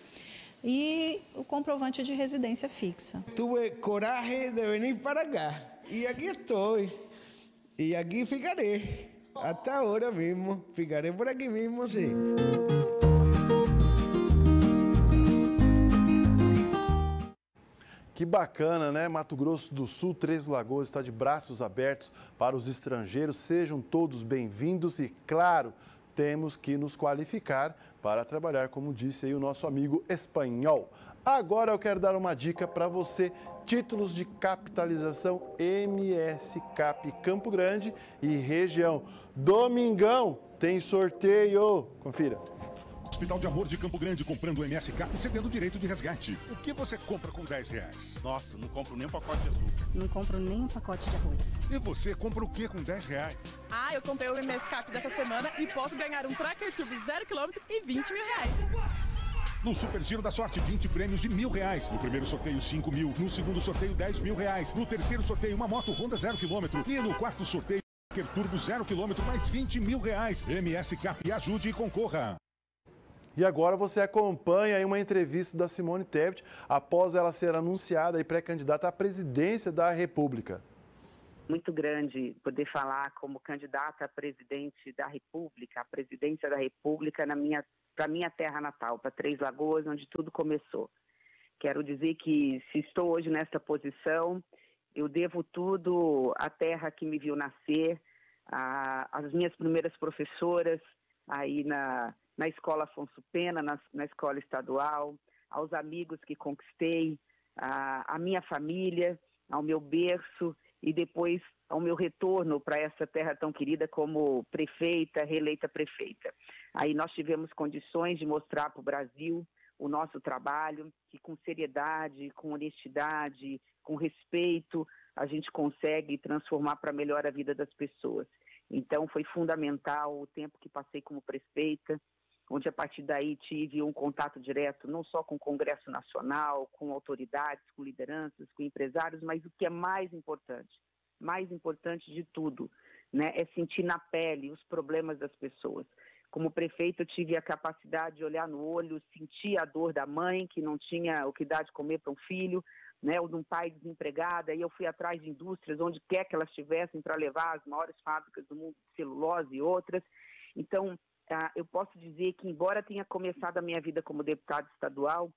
e o comprovante de residência fixa. Tive coragem de vir para cá e aqui estou e aqui ficarei até agora mesmo, ficarei por aqui mesmo, sim. Que bacana, né? Mato Grosso do Sul, Três Lagoas está de braços abertos para os estrangeiros. Sejam todos bem-vindos e, claro, temos que nos qualificar para trabalhar, como disse aí o nosso amigo espanhol. Agora eu quero dar uma dica para você. Títulos de capitalização MS Cap Campo Grande e região. Domingão tem sorteio. Confira. Hospital de Amor de Campo Grande, comprando o MS Cap e cedendo direito de resgate. O que você compra com R$10? Nossa, não compro nem um pacote de açúcar. Não compro nem um pacote de arroz. E você compra o que com R$10? Ah, eu comprei o MS Cap dessa semana e posso ganhar um Tracker Tube 0 km e R$20 mil. No Super Giro da Sorte, 20 prêmios de R$1.000. No primeiro sorteio, 5 mil. No segundo sorteio, R$10 mil. No terceiro sorteio, uma moto Honda 0 km. E no quarto sorteio, Turbo 0 km mais R$20 mil. MS Cap, ajude e concorra. E agora você acompanha aí uma entrevista da Simone Tebet após ela ser anunciada e pré-candidata à presidência da República. Muito grande poder falar como candidata a presidente da República, a presidência da República para minha terra natal, para Três Lagoas, onde tudo começou. Quero dizer que se estou hoje nesta posição, eu devo tudo à terra que me viu nascer, às minhas primeiras professoras aí na Escola Afonso Pena, na Escola Estadual, aos amigos que conquistei, à minha família, ao meu berço e depois ao meu retorno para essa terra tão querida como prefeita, reeleita prefeita. Aí nós tivemos condições de mostrar para o Brasil o nosso trabalho, que com seriedade, com honestidade, com respeito, a gente consegue transformar para melhor a vida das pessoas. Então foi fundamental o tempo que passei como prefeita, onde a partir daí tive um contato direto não só com o Congresso Nacional, com autoridades, com lideranças, com empresários, mas o que é mais importante de tudo, né, é sentir na pele os problemas das pessoas. Como prefeito, eu tive a capacidade de olhar no olho, sentir a dor da mãe que não tinha o que dar de comer para um filho, né, ou de um pai desempregado. Aí eu fui atrás de indústrias, onde quer que elas estivessem, para levar as maiores fábricas do mundo de celulose e outras. Então, eu posso dizer que, embora tenha começado a minha vida como deputada estadual,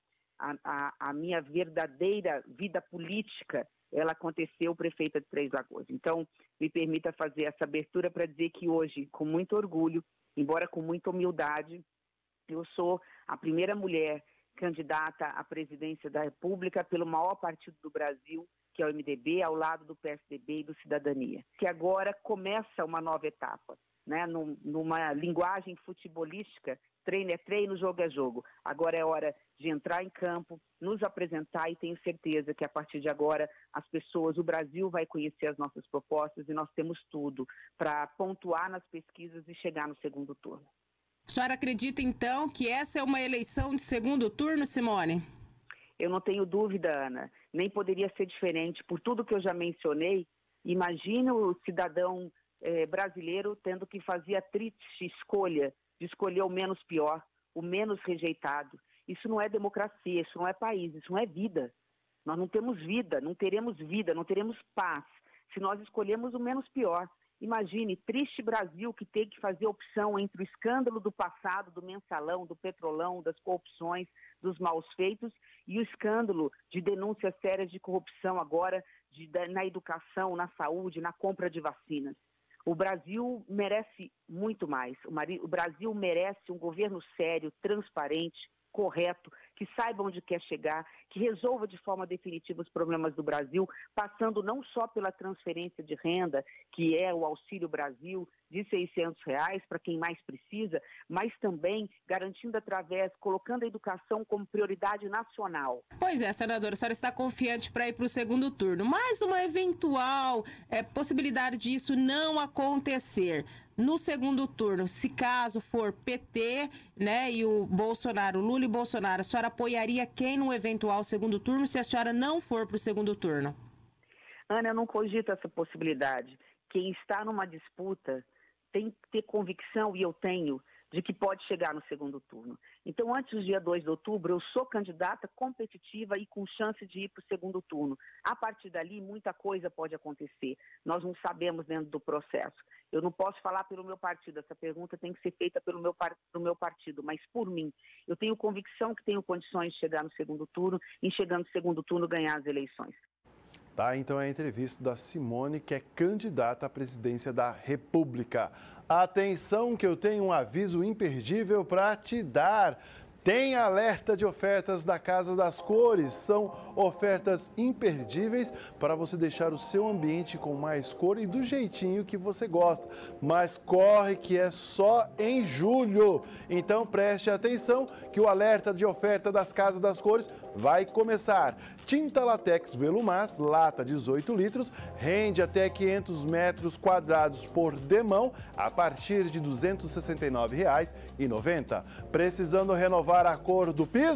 a minha verdadeira vida política, ela aconteceu prefeita de Três Lagoas. Então, me permita fazer essa abertura para dizer que hoje, com muito orgulho, embora com muita humildade, eu sou a primeira mulher candidata à presidência da República pelo maior partido do Brasil, que é o MDB, ao lado do PSDB e do Cidadania. Que agora começa uma nova etapa, né? Numa linguagem futebolística, treino é treino, jogo é jogo. Agora é hora de entrar em campo, nos apresentar e tenho certeza que a partir de agora as pessoas, o Brasil vai conhecer as nossas propostas e nós temos tudo para pontuar nas pesquisas e chegar no segundo turno. A senhora acredita então que essa é uma eleição de segundo turno, Simone? Eu não tenho dúvida, Ana, nem poderia ser diferente. Por tudo que eu já mencionei, imagina o cidadão brasileiro tendo que fazer a triste escolha de escolher o menos pior, o menos rejeitado. Isso não é democracia, isso não é país, isso não é vida. Nós não temos vida, não teremos paz se nós escolhermos o menos pior. Imagine, triste Brasil que tem que fazer opção entre o escândalo do passado, do mensalão, do petrolão, das corrupções, dos maus feitos e o escândalo de denúncias sérias de corrupção agora na educação, na saúde, na compra de vacinas. O Brasil merece muito mais. O Brasil merece um governo sério, transparente, correto, que saiba onde quer chegar, que resolva de forma definitiva os problemas do Brasil, passando não só pela transferência de renda, que é o Auxílio Brasil, de R$600 para quem mais precisa, mas também garantindo colocando a educação como prioridade nacional. Pois é, senadora, a senhora está confiante para ir para o segundo turno, mas uma eventual possibilidade disso não acontecer no segundo turno, se caso for PT, né, e o Bolsonaro, Lula e Bolsonaro, a senhora apoiaria quem no eventual segundo turno se a senhora não for para o segundo turno? Ana, eu não cogito essa possibilidade. Quem está numa disputa tem que ter convicção, e eu tenho, de que pode chegar no segundo turno. Então, antes do dia 2 de outubro, eu sou candidata competitiva e com chance de ir para o segundo turno. A partir dali, muita coisa pode acontecer. Nós não sabemos dentro do processo. Eu não posso falar pelo meu partido, essa pergunta tem que ser feita pelo meu partido, mas por mim. Eu tenho convicção que tenho condições de chegar no segundo turno e, chegando no segundo turno, ganhar as eleições. Tá, então é a entrevista da Simone, que é candidata à presidência da República. Atenção que eu tenho um aviso imperdível para te dar. Tem alerta de ofertas da Casa das Cores. São ofertas imperdíveis para você deixar o seu ambiente com mais cor e do jeitinho que você gosta. Mas corre que é só em julho. Então preste atenção que o alerta de oferta das Casas das Cores vai começar. Tinta látex Velumaz, lata 18 litros, rende até 500 metros quadrados por demão a partir de R$ 269,90. Precisando renovar a cor do piso?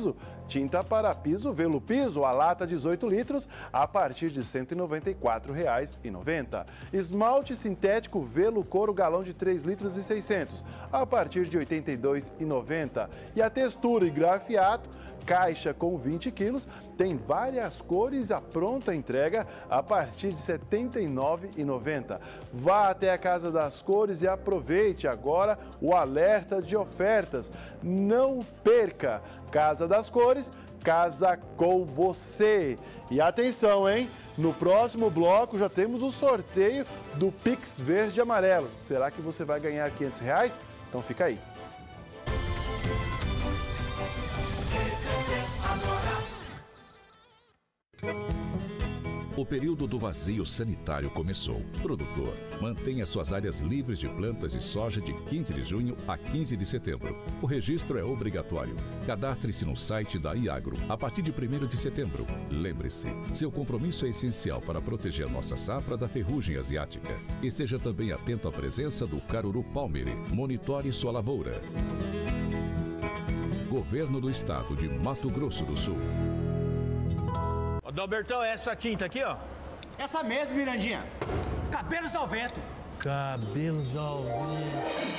Tinta para piso Velupiso, a lata 18 litros, a partir de R$ 194,90. Esmalte sintético Velucor, o galão de 3 litros e 600, a partir de R$ 82,90. E a textura e grafiato, caixa com 20 quilos, tem várias cores, a pronta entrega a partir de R$ 79,90. Vá até a Casa das Cores e aproveite agora o alerta de ofertas. Não perca! Casa das Cores, casa com você. E atenção, hein? No próximo bloco já temos o sorteio do Pix Verde e Amarelo. Será que você vai ganhar R$ 500? Então fica aí. O período do vazio sanitário começou. Produtor, mantenha suas áreas livres de plantas de soja de 15 de junho a 15 de setembro. O registro é obrigatório. Cadastre-se no site da Iagro a partir de 1º de setembro. Lembre-se, seu compromisso é essencial para proteger nossa safra da ferrugem asiática. E seja também atento à presença do caruru palmere. Monitore sua lavoura. Governo do Estado de Mato Grosso do Sul. Dalbertão, essa tinta aqui, ó. Essa mesmo, Mirandinha. Cabelos ao vento. Cabelos ao vento.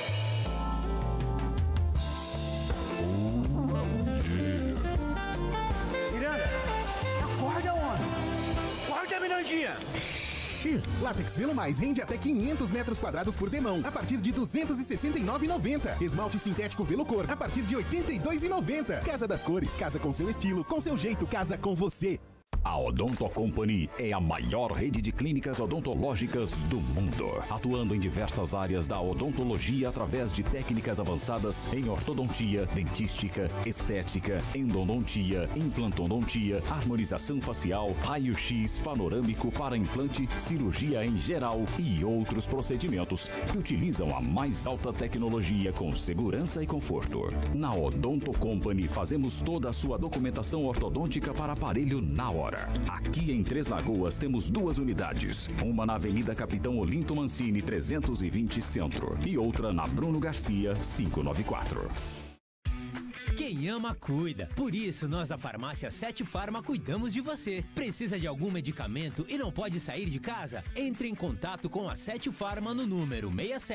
Miranda, acorda, homem. Acorda, Mirandinha. Látex Velo Mais rende até 500 metros quadrados por demão, a partir de R$ 269,90. Esmalte sintético Velucor, a partir de R$ 82,90. Casa das Cores, casa com seu estilo, com seu jeito, casa com você. A Odonto Company é a maior rede de clínicas odontológicas do mundo, atuando em diversas áreas da odontologia através de técnicas avançadas em ortodontia, dentística, estética, endodontia, implantodontia, harmonização facial, raio-x panorâmico para implante, cirurgia em geral e outros procedimentos que utilizam a mais alta tecnologia com segurança e conforto. Na Odonto Company fazemos toda a sua documentação ortodôntica para aparelho na hora. Aqui em Três Lagoas temos 2 unidades, uma na Avenida Capitão Olinto Mancini 320 Centro e outra na Bruno Garcia 594. Quem ama, cuida. Por isso, nós da Farmácia 7 Farma cuidamos de você. Precisa de algum medicamento e não pode sair de casa? Entre em contato com a 7 Farma no número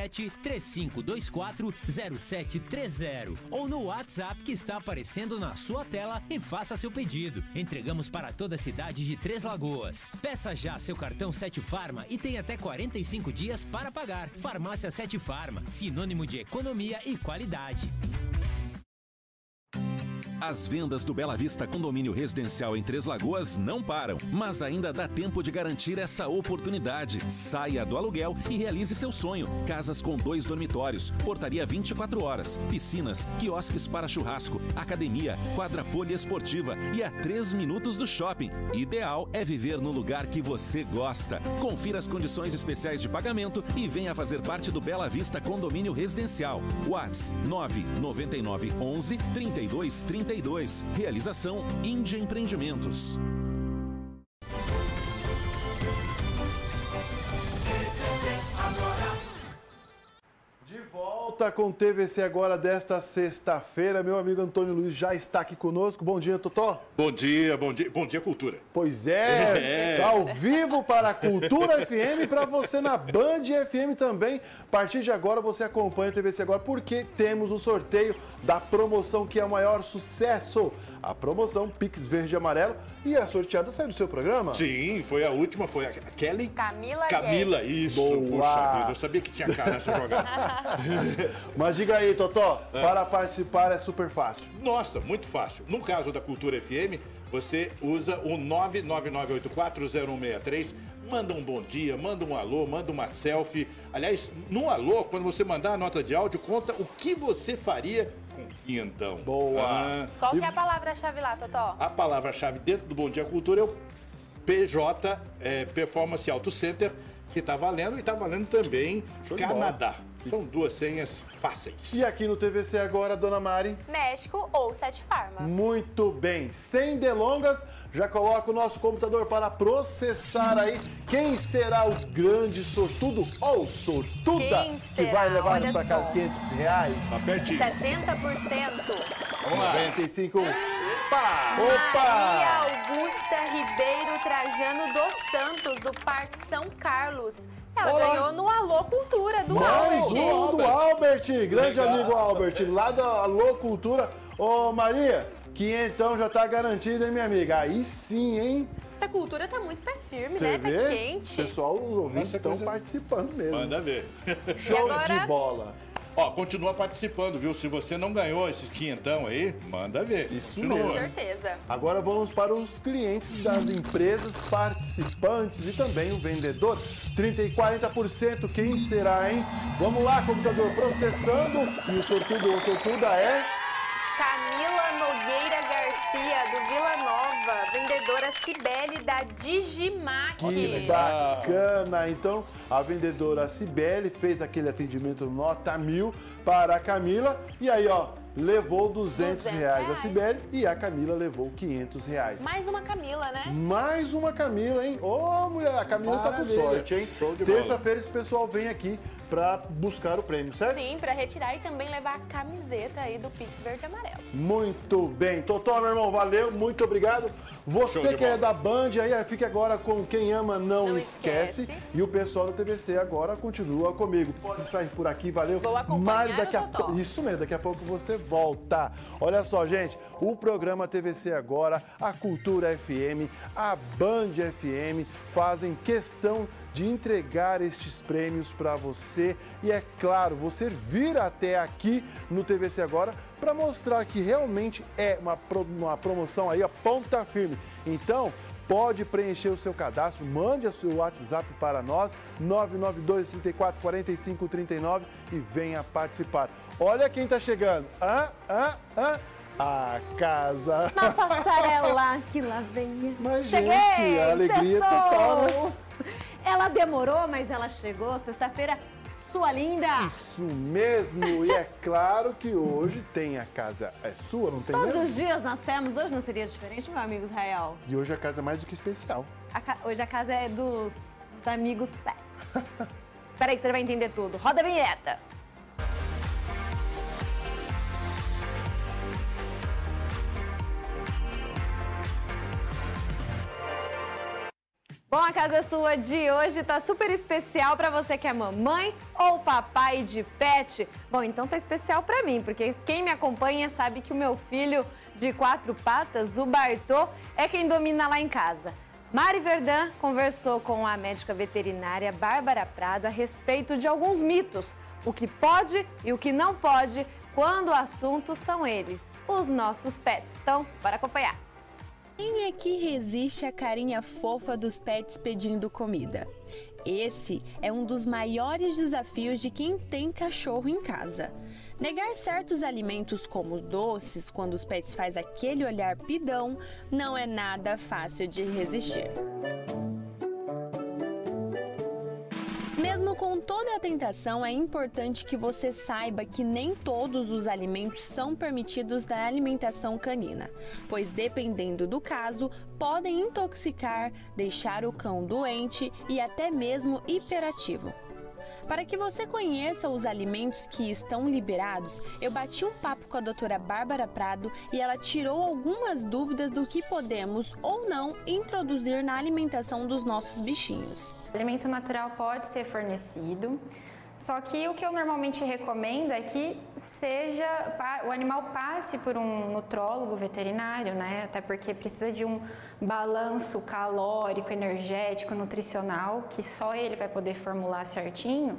67-3524-0730 ou no WhatsApp que está aparecendo na sua tela e faça seu pedido. Entregamos para toda a cidade de Três Lagoas. Peça já seu cartão 7 Farma e tem até 45 dias para pagar. Farmácia 7 Farma, sinônimo de economia e qualidade. As vendas do Bela Vista Condomínio Residencial em Três Lagoas não param, mas ainda dá tempo de garantir essa oportunidade. Saia do aluguel e realize seu sonho. Casas com 2 dormitórios, portaria 24 horas, piscinas, quiosques para churrasco, academia, quadra poliesportiva e a 3 minutos do shopping. Ideal é viver no lugar que você gosta. Confira as condições especiais de pagamento e venha fazer parte do Bela Vista Condomínio Residencial. WhatsApp 999 11 32 32. Realização Índia Empreendimentos. De volta com o TVC agora desta sexta-feira. Meu amigo Antônio Luiz já está aqui conosco. Bom dia, Totó. Bom dia, cultura. Pois é, tá ao vivo para a Cultura FM e para você na Band FM também. A partir de agora você acompanha o TVC agora porque temos o sorteio da promoção que é o maior sucesso. A promoção Pix Verde e Amarelo. E a sorteada saiu do seu programa? Sim, foi a última, foi a Kelly. Camila, isso. Boa. Puxa vida, eu sabia que tinha cara nessa jogada. Mas diga aí, Totó, para participar é super fácil. Nossa, muito fácil. No caso da Cultura FM, você usa o 999840163, manda um bom dia, manda um alô, manda uma selfie. Aliás, no alô, quando você mandar a nota de áudio, conta o que você faria com quinhentão. Boa! Qual que é a palavra-chave lá, Totó? A palavra-chave dentro do Bom Dia Cultura é o PJ, Performance Auto Center, que está valendo, e está valendo também Canadá. São 2 senhas fáceis. E aqui no TVC agora, Dona Mari? México ou 7 Farma. Muito bem. Sem delongas, já coloca o nosso computador para processar aí quem será o grande sortudo ou sortuda que vai levar para cá R$500. Tá pertinho. 70%. 95. Maria Augusta Ribeiro Trajano dos Santos, do Parque São Carlos. Ela ganhou no Alô Cultura, do Mais Albert. um do Albert, grande amigo Albert, lá da Alô Cultura. Ô Maria, quinhentão já tá garantido, hein, minha amiga? Aí sim, hein? Essa cultura tá muito pé firme, Você né? vê? Pé quente. Pessoal, os ouvintes estão participando mesmo. Manda ver. Show de bola. Ó, continua participando, viu? Se você não ganhou esses quinhentão aí, manda ver. Isso continua. mesmo. Com certeza. Agora vamos para os clientes das empresas participantes e também o vendedor. 30% e 40%, quem será, hein? Vamos lá, computador, processando. E o sortudo ou sortuda é... Camila Nogueira Garcia, do Vila Nova, vendedora Cibele da Digimac. Que bacana! Então, a vendedora Cibele fez aquele atendimento nota 1000 para a Camila. E aí, ó, levou R$200 a Cibele e a Camila levou R$500. Mais uma Camila, né? Mais uma Camila, hein? Ô, mulher, a Camila tá com Maravilha. sorte, hein? Show de bola. Terça-feira esse pessoal vem aqui para buscar o prêmio, certo? Sim, para retirar e também levar a camiseta aí do Pix Verde e Amarelo. Muito bem. Totó, meu irmão, valeu, muito obrigado. Você que é da Band, aí fique agora com Quem Ama Não Esquece. E o pessoal da TVC agora continua comigo. Pode sair por aqui, valeu. Vou acompanhar daqui o Totó. Isso mesmo, daqui a pouco você volta. Olha só, gente, o programa TVC agora, a Cultura FM, a Band FM fazem questão de entregar estes prêmios para você. E é claro, você vir até aqui no TVC agora para mostrar que realmente é uma promoção aí, a ponta firme. Então, pode preencher o seu cadastro, mande o seu WhatsApp para nós, 992 34 45 39 e venha participar. Olha quem tá chegando. A casa. Na passarela que lá vem. Mas, Cheguei, gente, a alegria sextou. total, né? Ela demorou, mas ela chegou. Sexta-feira, sua linda. Isso mesmo. E é claro que hoje tem a casa é sua, não tem Todos mesmo? os dias nós temos. Hoje não seria diferente, meu amigo Israel? E hoje a casa é mais do que especial. Hoje a casa é dos amigos pets. Espera aí que você vai entender tudo. Roda a vinheta. Bom, a Casa Sua de hoje tá super especial para você que é mamãe ou papai de pet. Bom, então tá especial para mim, porque quem me acompanha sabe que o meu filho de 4 patas, o Bartô, é quem domina lá em casa. Mari Verdun conversou com a médica veterinária Bárbara Prado a respeito de alguns mitos, o que pode e o que não pode quando o assunto são eles, os nossos pets. Então, bora acompanhar. Quem é que resiste à carinha fofa dos pets pedindo comida? Esse é um dos maiores desafios de quem tem cachorro em casa. Negar certos alimentos como doces quando os pets fazem aquele olhar pidão não é nada fácil de resistir. Mesmo com toda a tentação, é importante que você saiba que nem todos os alimentos são permitidos na alimentação canina, pois dependendo do caso, podem intoxicar, deixar o cão doente e até mesmo hiperativo. Para que você conheça os alimentos que estão liberados, eu bati um papo com a doutora Bárbara Prado e ela tirou algumas dúvidas do que podemos ou não introduzir na alimentação dos nossos bichinhos. O alimento natural pode ser fornecido, só que o que eu normalmente recomendo é que o animal passe por um nutrólogo veterinário, né? Até porque precisa de um balanço calórico, energético, nutricional, que só ele vai poder formular certinho.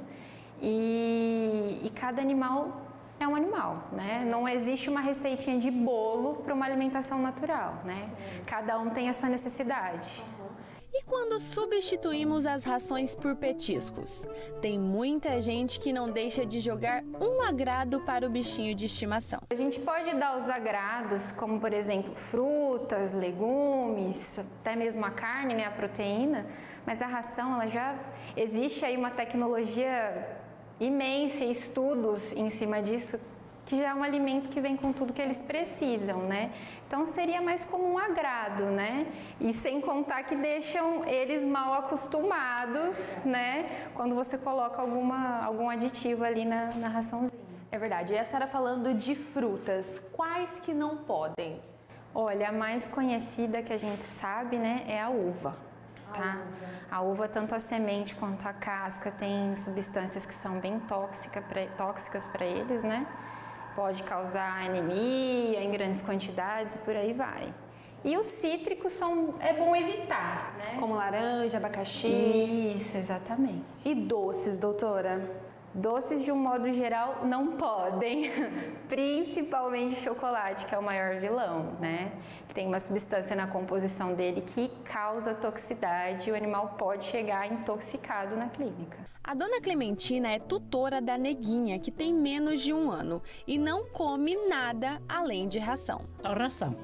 E cada animal é um animal, né? Não existe uma receitinha de bolo para uma alimentação natural, né? Sim. Cada um tem a sua necessidade. E quando substituímos as rações por petiscos? Tem muita gente que não deixa de jogar um agrado para o bichinho de estimação. A gente pode dar os agrados, como por exemplo, frutas, legumes, até mesmo a carne, né, a proteína, mas a ração, ela já existe aí uma tecnologia imensa, estudos em cima disso, que já é um alimento que vem com tudo que eles precisam, né? Então seria mais como um agrado, né? E sem contar que deixam eles mal acostumados, né? Quando você coloca algum aditivo ali na raçãozinha. É verdade. E a senhora falando de frutas, quais que não podem? Olha, a mais conhecida que a gente sabe, né, é a uva. Tá? A uva, tanto a semente quanto a casca, tem substâncias que são bem tóxicas para eles, né? Pode causar anemia em grandes quantidades e por aí vai. E os cítricos é bom evitar, né? Como laranja, abacaxi. Isso, exatamente. E doces, doutora? Doces, de um modo geral, não podem, principalmente chocolate, que é o maior vilão, né? Tem uma substância na composição dele que causa toxicidade e o animal pode chegar intoxicado na clínica. A dona Clementina é tutora da Neguinha, que tem menos de 1 ano e não come nada além de ração. Só ração.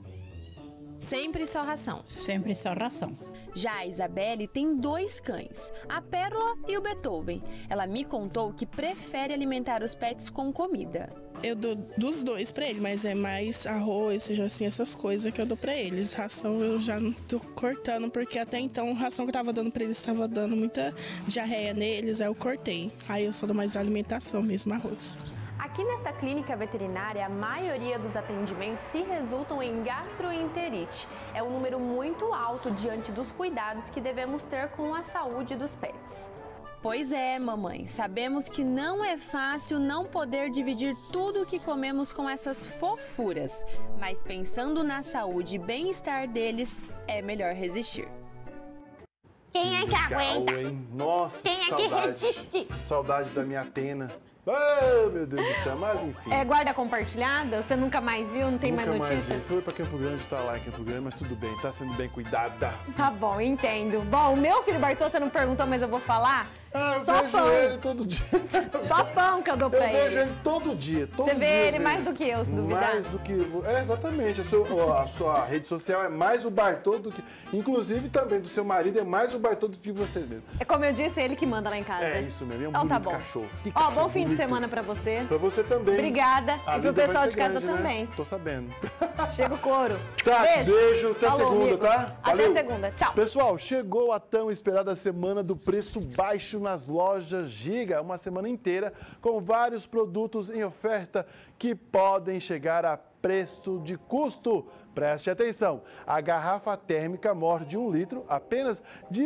Sempre só ração? Sempre só ração. Já a Isabelle tem 2 cães, a Pérola e o Beethoven. Ela me contou que prefere alimentar os pets com comida. Eu dou dos 2 para ele, mas é mais arroz, seja assim, essas coisas que eu dou para eles. Ração eu já não tô cortando, porque até então a ração que eu tava dando para eles estava dando muita diarreia neles, aí eu cortei. Aí eu só dou mais alimentação mesmo, arroz. Aqui nesta clínica veterinária, a maioria dos atendimentos se resultam em gastroenterite. É um número muito alto diante dos cuidados que devemos ter com a saúde dos pets. Pois é, mamãe. Sabemos que não é fácil não poder dividir tudo o que comemos com essas fofuras. Mas pensando na saúde e bem-estar deles, é melhor resistir. Quem é que aguenta? Hein? Nossa, quem que é saudade. que resiste? Saudade da minha Atena. Oh, meu Deus do céu, mas enfim. É guarda compartilhada? Você nunca mais viu? Não tem mais Nunca notícia? mais vi. Foi pra Campo Grande, tá lá em Campo Grande, mas tudo bem, tá sendo bem cuidada. Tá bom, entendo. Bom, o meu filho Bartô, você não perguntou, mas eu vou falar. Ah, eu Só vejo pão. ele todo dia. Só pão que eu dou pra ele. Eu vejo ele todo dia, todo Você dia. vê ele eu vejo. mais do que eu, se duvidar. Mais do que... É, exatamente. A sua rede social é mais o Bartô do que... Inclusive, também, do seu marido, é mais o Bartô do que vocês mesmo. É como eu disse, é ele que manda lá em casa. É isso mesmo, é um Então bonito tá bom. cachorro. Que Ó, cachorro bom fim de bonito. semana pra você. Pra você também. Obrigada. A E pro vida vai pessoal ser de casa grande, né? também. Tô sabendo. Chega o couro. Tati, beijo. Até Falou, segunda, amigo. tá? Até segunda. Tchau. Pessoal, chegou a tão esperada semana do preço baixo nas lojas Giga. Uma semana inteira com vários produtos em oferta que podem chegar a preço de custo. Preste atenção, a garrafa térmica mor de 1 litro, apenas R$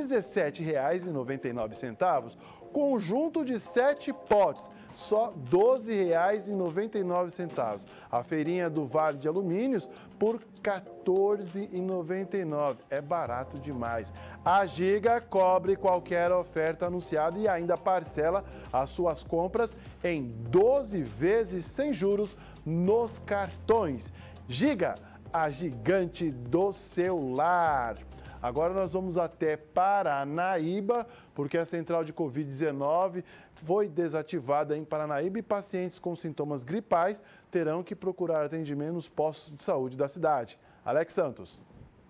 17,99. Conjunto de 7 potes, só R$ 12,99. A feirinha do Vale de Alumínios por R$ 14,99. É barato demais. A Giga cobre qualquer oferta anunciada e ainda parcela as suas compras em 12 vezes sem juros nos cartões. Giga, a gigante do celular. Agora nós vamos até Paranaíba, porque a central de Covid-19 foi desativada em Paranaíba e pacientes com sintomas gripais terão que procurar atendimento nos postos de saúde da cidade. Alex Santos.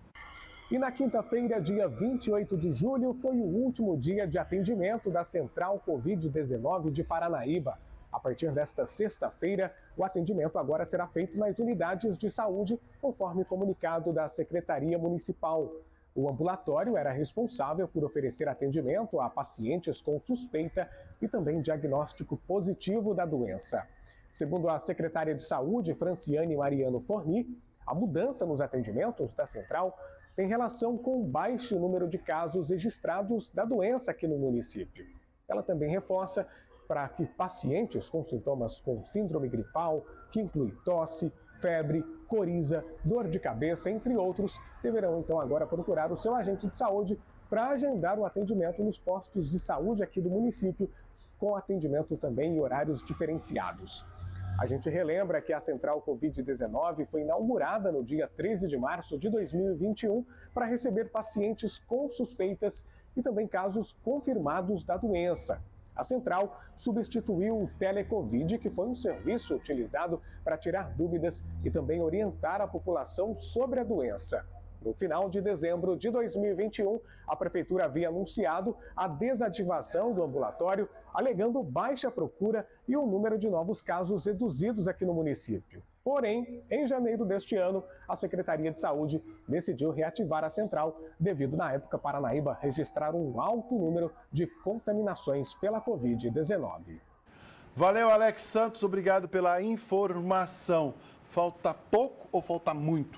E na quinta-feira, dia 28 de julho, foi o último dia de atendimento da central Covid-19 de Paranaíba. A partir desta sexta-feira, o atendimento agora será feito nas unidades de saúde, conforme comunicado da Secretaria Municipal. O ambulatório era responsável por oferecer atendimento a pacientes com suspeita e também diagnóstico positivo da doença. Segundo a secretária de Saúde, Franciane Mariano Forni, a mudança nos atendimentos da central tem relação com o baixo número de casos registrados da doença aqui no município. Ela também reforça para que pacientes com sintomas com síndrome gripal, que inclui tosse, febre, coriza, dor de cabeça, entre outros, deverão então agora procurar o seu agente de saúde para agendar o atendimento nos postos de saúde aqui do município, com atendimento também em horários diferenciados. A gente relembra que a Central Covid-19 foi inaugurada no dia 13 de março de 2021 para receber pacientes com suspeitas e também casos confirmados da doença. A central substituiu o Telecovid, que foi um serviço utilizado para tirar dúvidas e também orientar a população sobre a doença. No final de dezembro de 2021, a Prefeitura havia anunciado a desativação do ambulatório, alegando baixa procura e o número de novos casos reduzidos aqui no município. Porém, em janeiro deste ano, a Secretaria de Saúde decidiu reativar a central, devido, na época, Paranaíba registrar um alto número de contaminações pela Covid-19. Valeu, Alex Santos, obrigado pela informação. Falta pouco ou falta muito?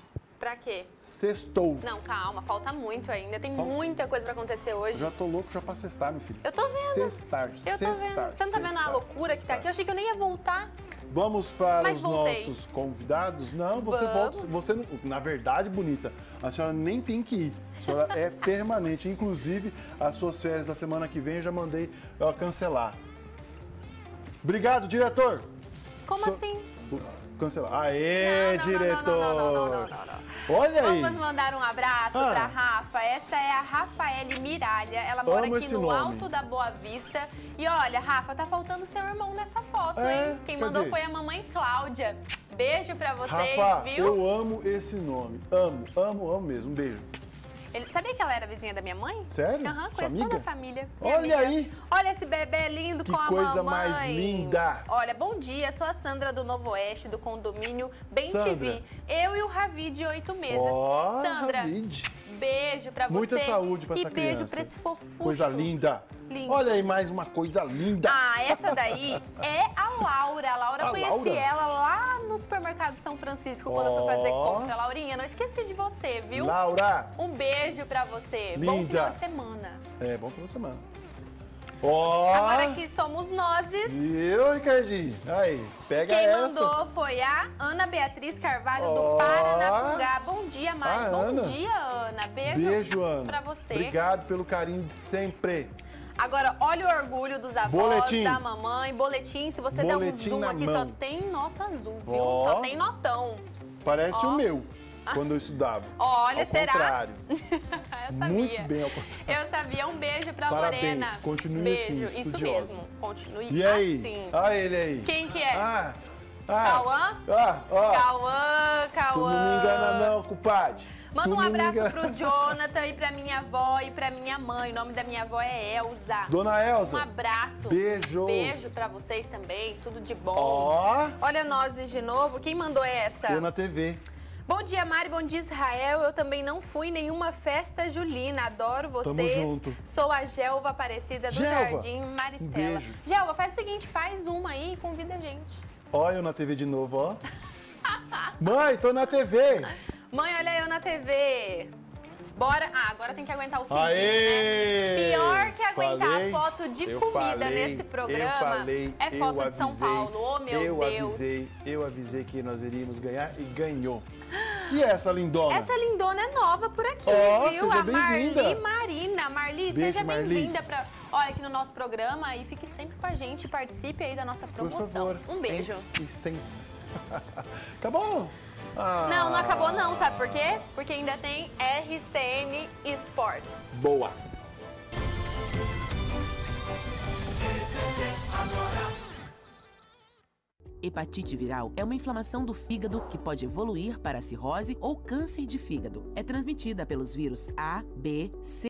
Pra quê? Sextou. Não, calma, falta muito ainda. Tem muita coisa pra acontecer hoje. Eu já tô louco já pra sextar, meu filho. Eu tô vendo. Sextar. Eu tô vendo. Você não tá vendo a loucura que tá aqui? Eu achei que eu nem ia voltar. Vamos para Mas os voltei. nossos convidados? Não, você volta. Você, na verdade, bonita, a senhora nem tem que ir. A senhora é permanente. Inclusive, as suas férias da semana que vem eu já mandei cancelar. Obrigado, diretor. Como assim? Cancelar. Aê, diretor. Não. Olha aí. Vamos mandar um abraço pra Rafa. Essa é a Rafaele Miralha. Ela mora aqui no Alto da Boa Vista. E olha, Rafa, tá faltando seu irmão nessa foto, hein? Quem mandou foi a mamãe Cláudia. Beijo pra vocês, Rafa, viu? eu amo esse nome. Amo mesmo. Um beijo. Sabia que ela era vizinha da minha mãe? Sério? Aham, Sua conheço amiga? toda a família. Olha aí. Olha esse bebê lindo com a mamãe. Que coisa mais linda. Olha, bom dia, sou a Sandra do Novo Oeste, do condomínio Bem TV. Eu e o Ravi de 8 meses. Sandra, Ravid. beijo pra você. Muita saúde pra essa criança. E beijo pra esse fofucho. Coisa linda. Olha aí mais uma coisa linda. Ah, essa daí é a Laura. A Laura, conheci ela lá no supermercado São Francisco quando eu fui fazer compra. Laurinha, não esqueci de você, viu? Laura. Um beijo pra você. Linda. Bom final de semana. Bom final de semana. Agora aqui somos nozes. E eu, Ricardinho? Aí, pega essa. Quem mandou foi a Ana Beatriz Carvalho do Paranapungá. Bom dia, Mari. Bom dia, Ana. Beijo, Ana. Pra você. Obrigado pelo carinho de sempre. Agora, olha o orgulho dos avós, da mamãe. Boletim, se você der um zoom aqui, só tem nota azul, viu? Só tem notão. Parece o meu, quando eu estudava. Olha, ao será? Contrário. Eu sabia. Muito bem ao contrário. Eu sabia. Um beijo pra Parabéns. Lorena. Continue beijo. assim, Isso estudiosa. mesmo. Continue E aí? assim. Olha ele aí. Quem que é? Cauã? Cauã. Tu não me engana não, compadre. Manda um abraço pro Jonathan e pra minha avó e pra minha mãe. O nome da minha avó é Elza. Dona Elza. Um abraço. Beijo. Beijo pra vocês também. Tudo de bom. Olha nós de novo. Quem mandou essa? Eu na TV. Bom dia, Mari. Bom dia, Israel. Eu também não fui em nenhuma festa julina. Adoro vocês. Tamo junto. Sou a Gelva Aparecida do Jardim Maristela. Um beijo. Gelva, faz o seguinte, faz uma aí e convida a gente. Olha eu na TV de novo, ó. Mãe, tô na TV. Mãe, olha eu na TV. Bora. Agora tem que aguentar o seguinte, Aê! né? Pior que aguentar a foto de comida nesse programa é foto de São Paulo. Oh, meu Deus. Eu avisei que nós iríamos ganhar e ganhou. E essa lindona? Essa lindona é nova por aqui, viu? Seja a Marli Marina. Marli, beijo, seja bem-vinda para olha aqui no nosso programa e fique sempre com a gente, participe aí da nossa promoção. Por favor. Um beijo. Acabou? Não, não acabou não, sabe por quê? Porque ainda tem RCN Esportes. Boa. Hepatite viral é uma inflamação do fígado que pode evoluir para cirrose ou câncer de fígado. É transmitida pelos vírus A, B, C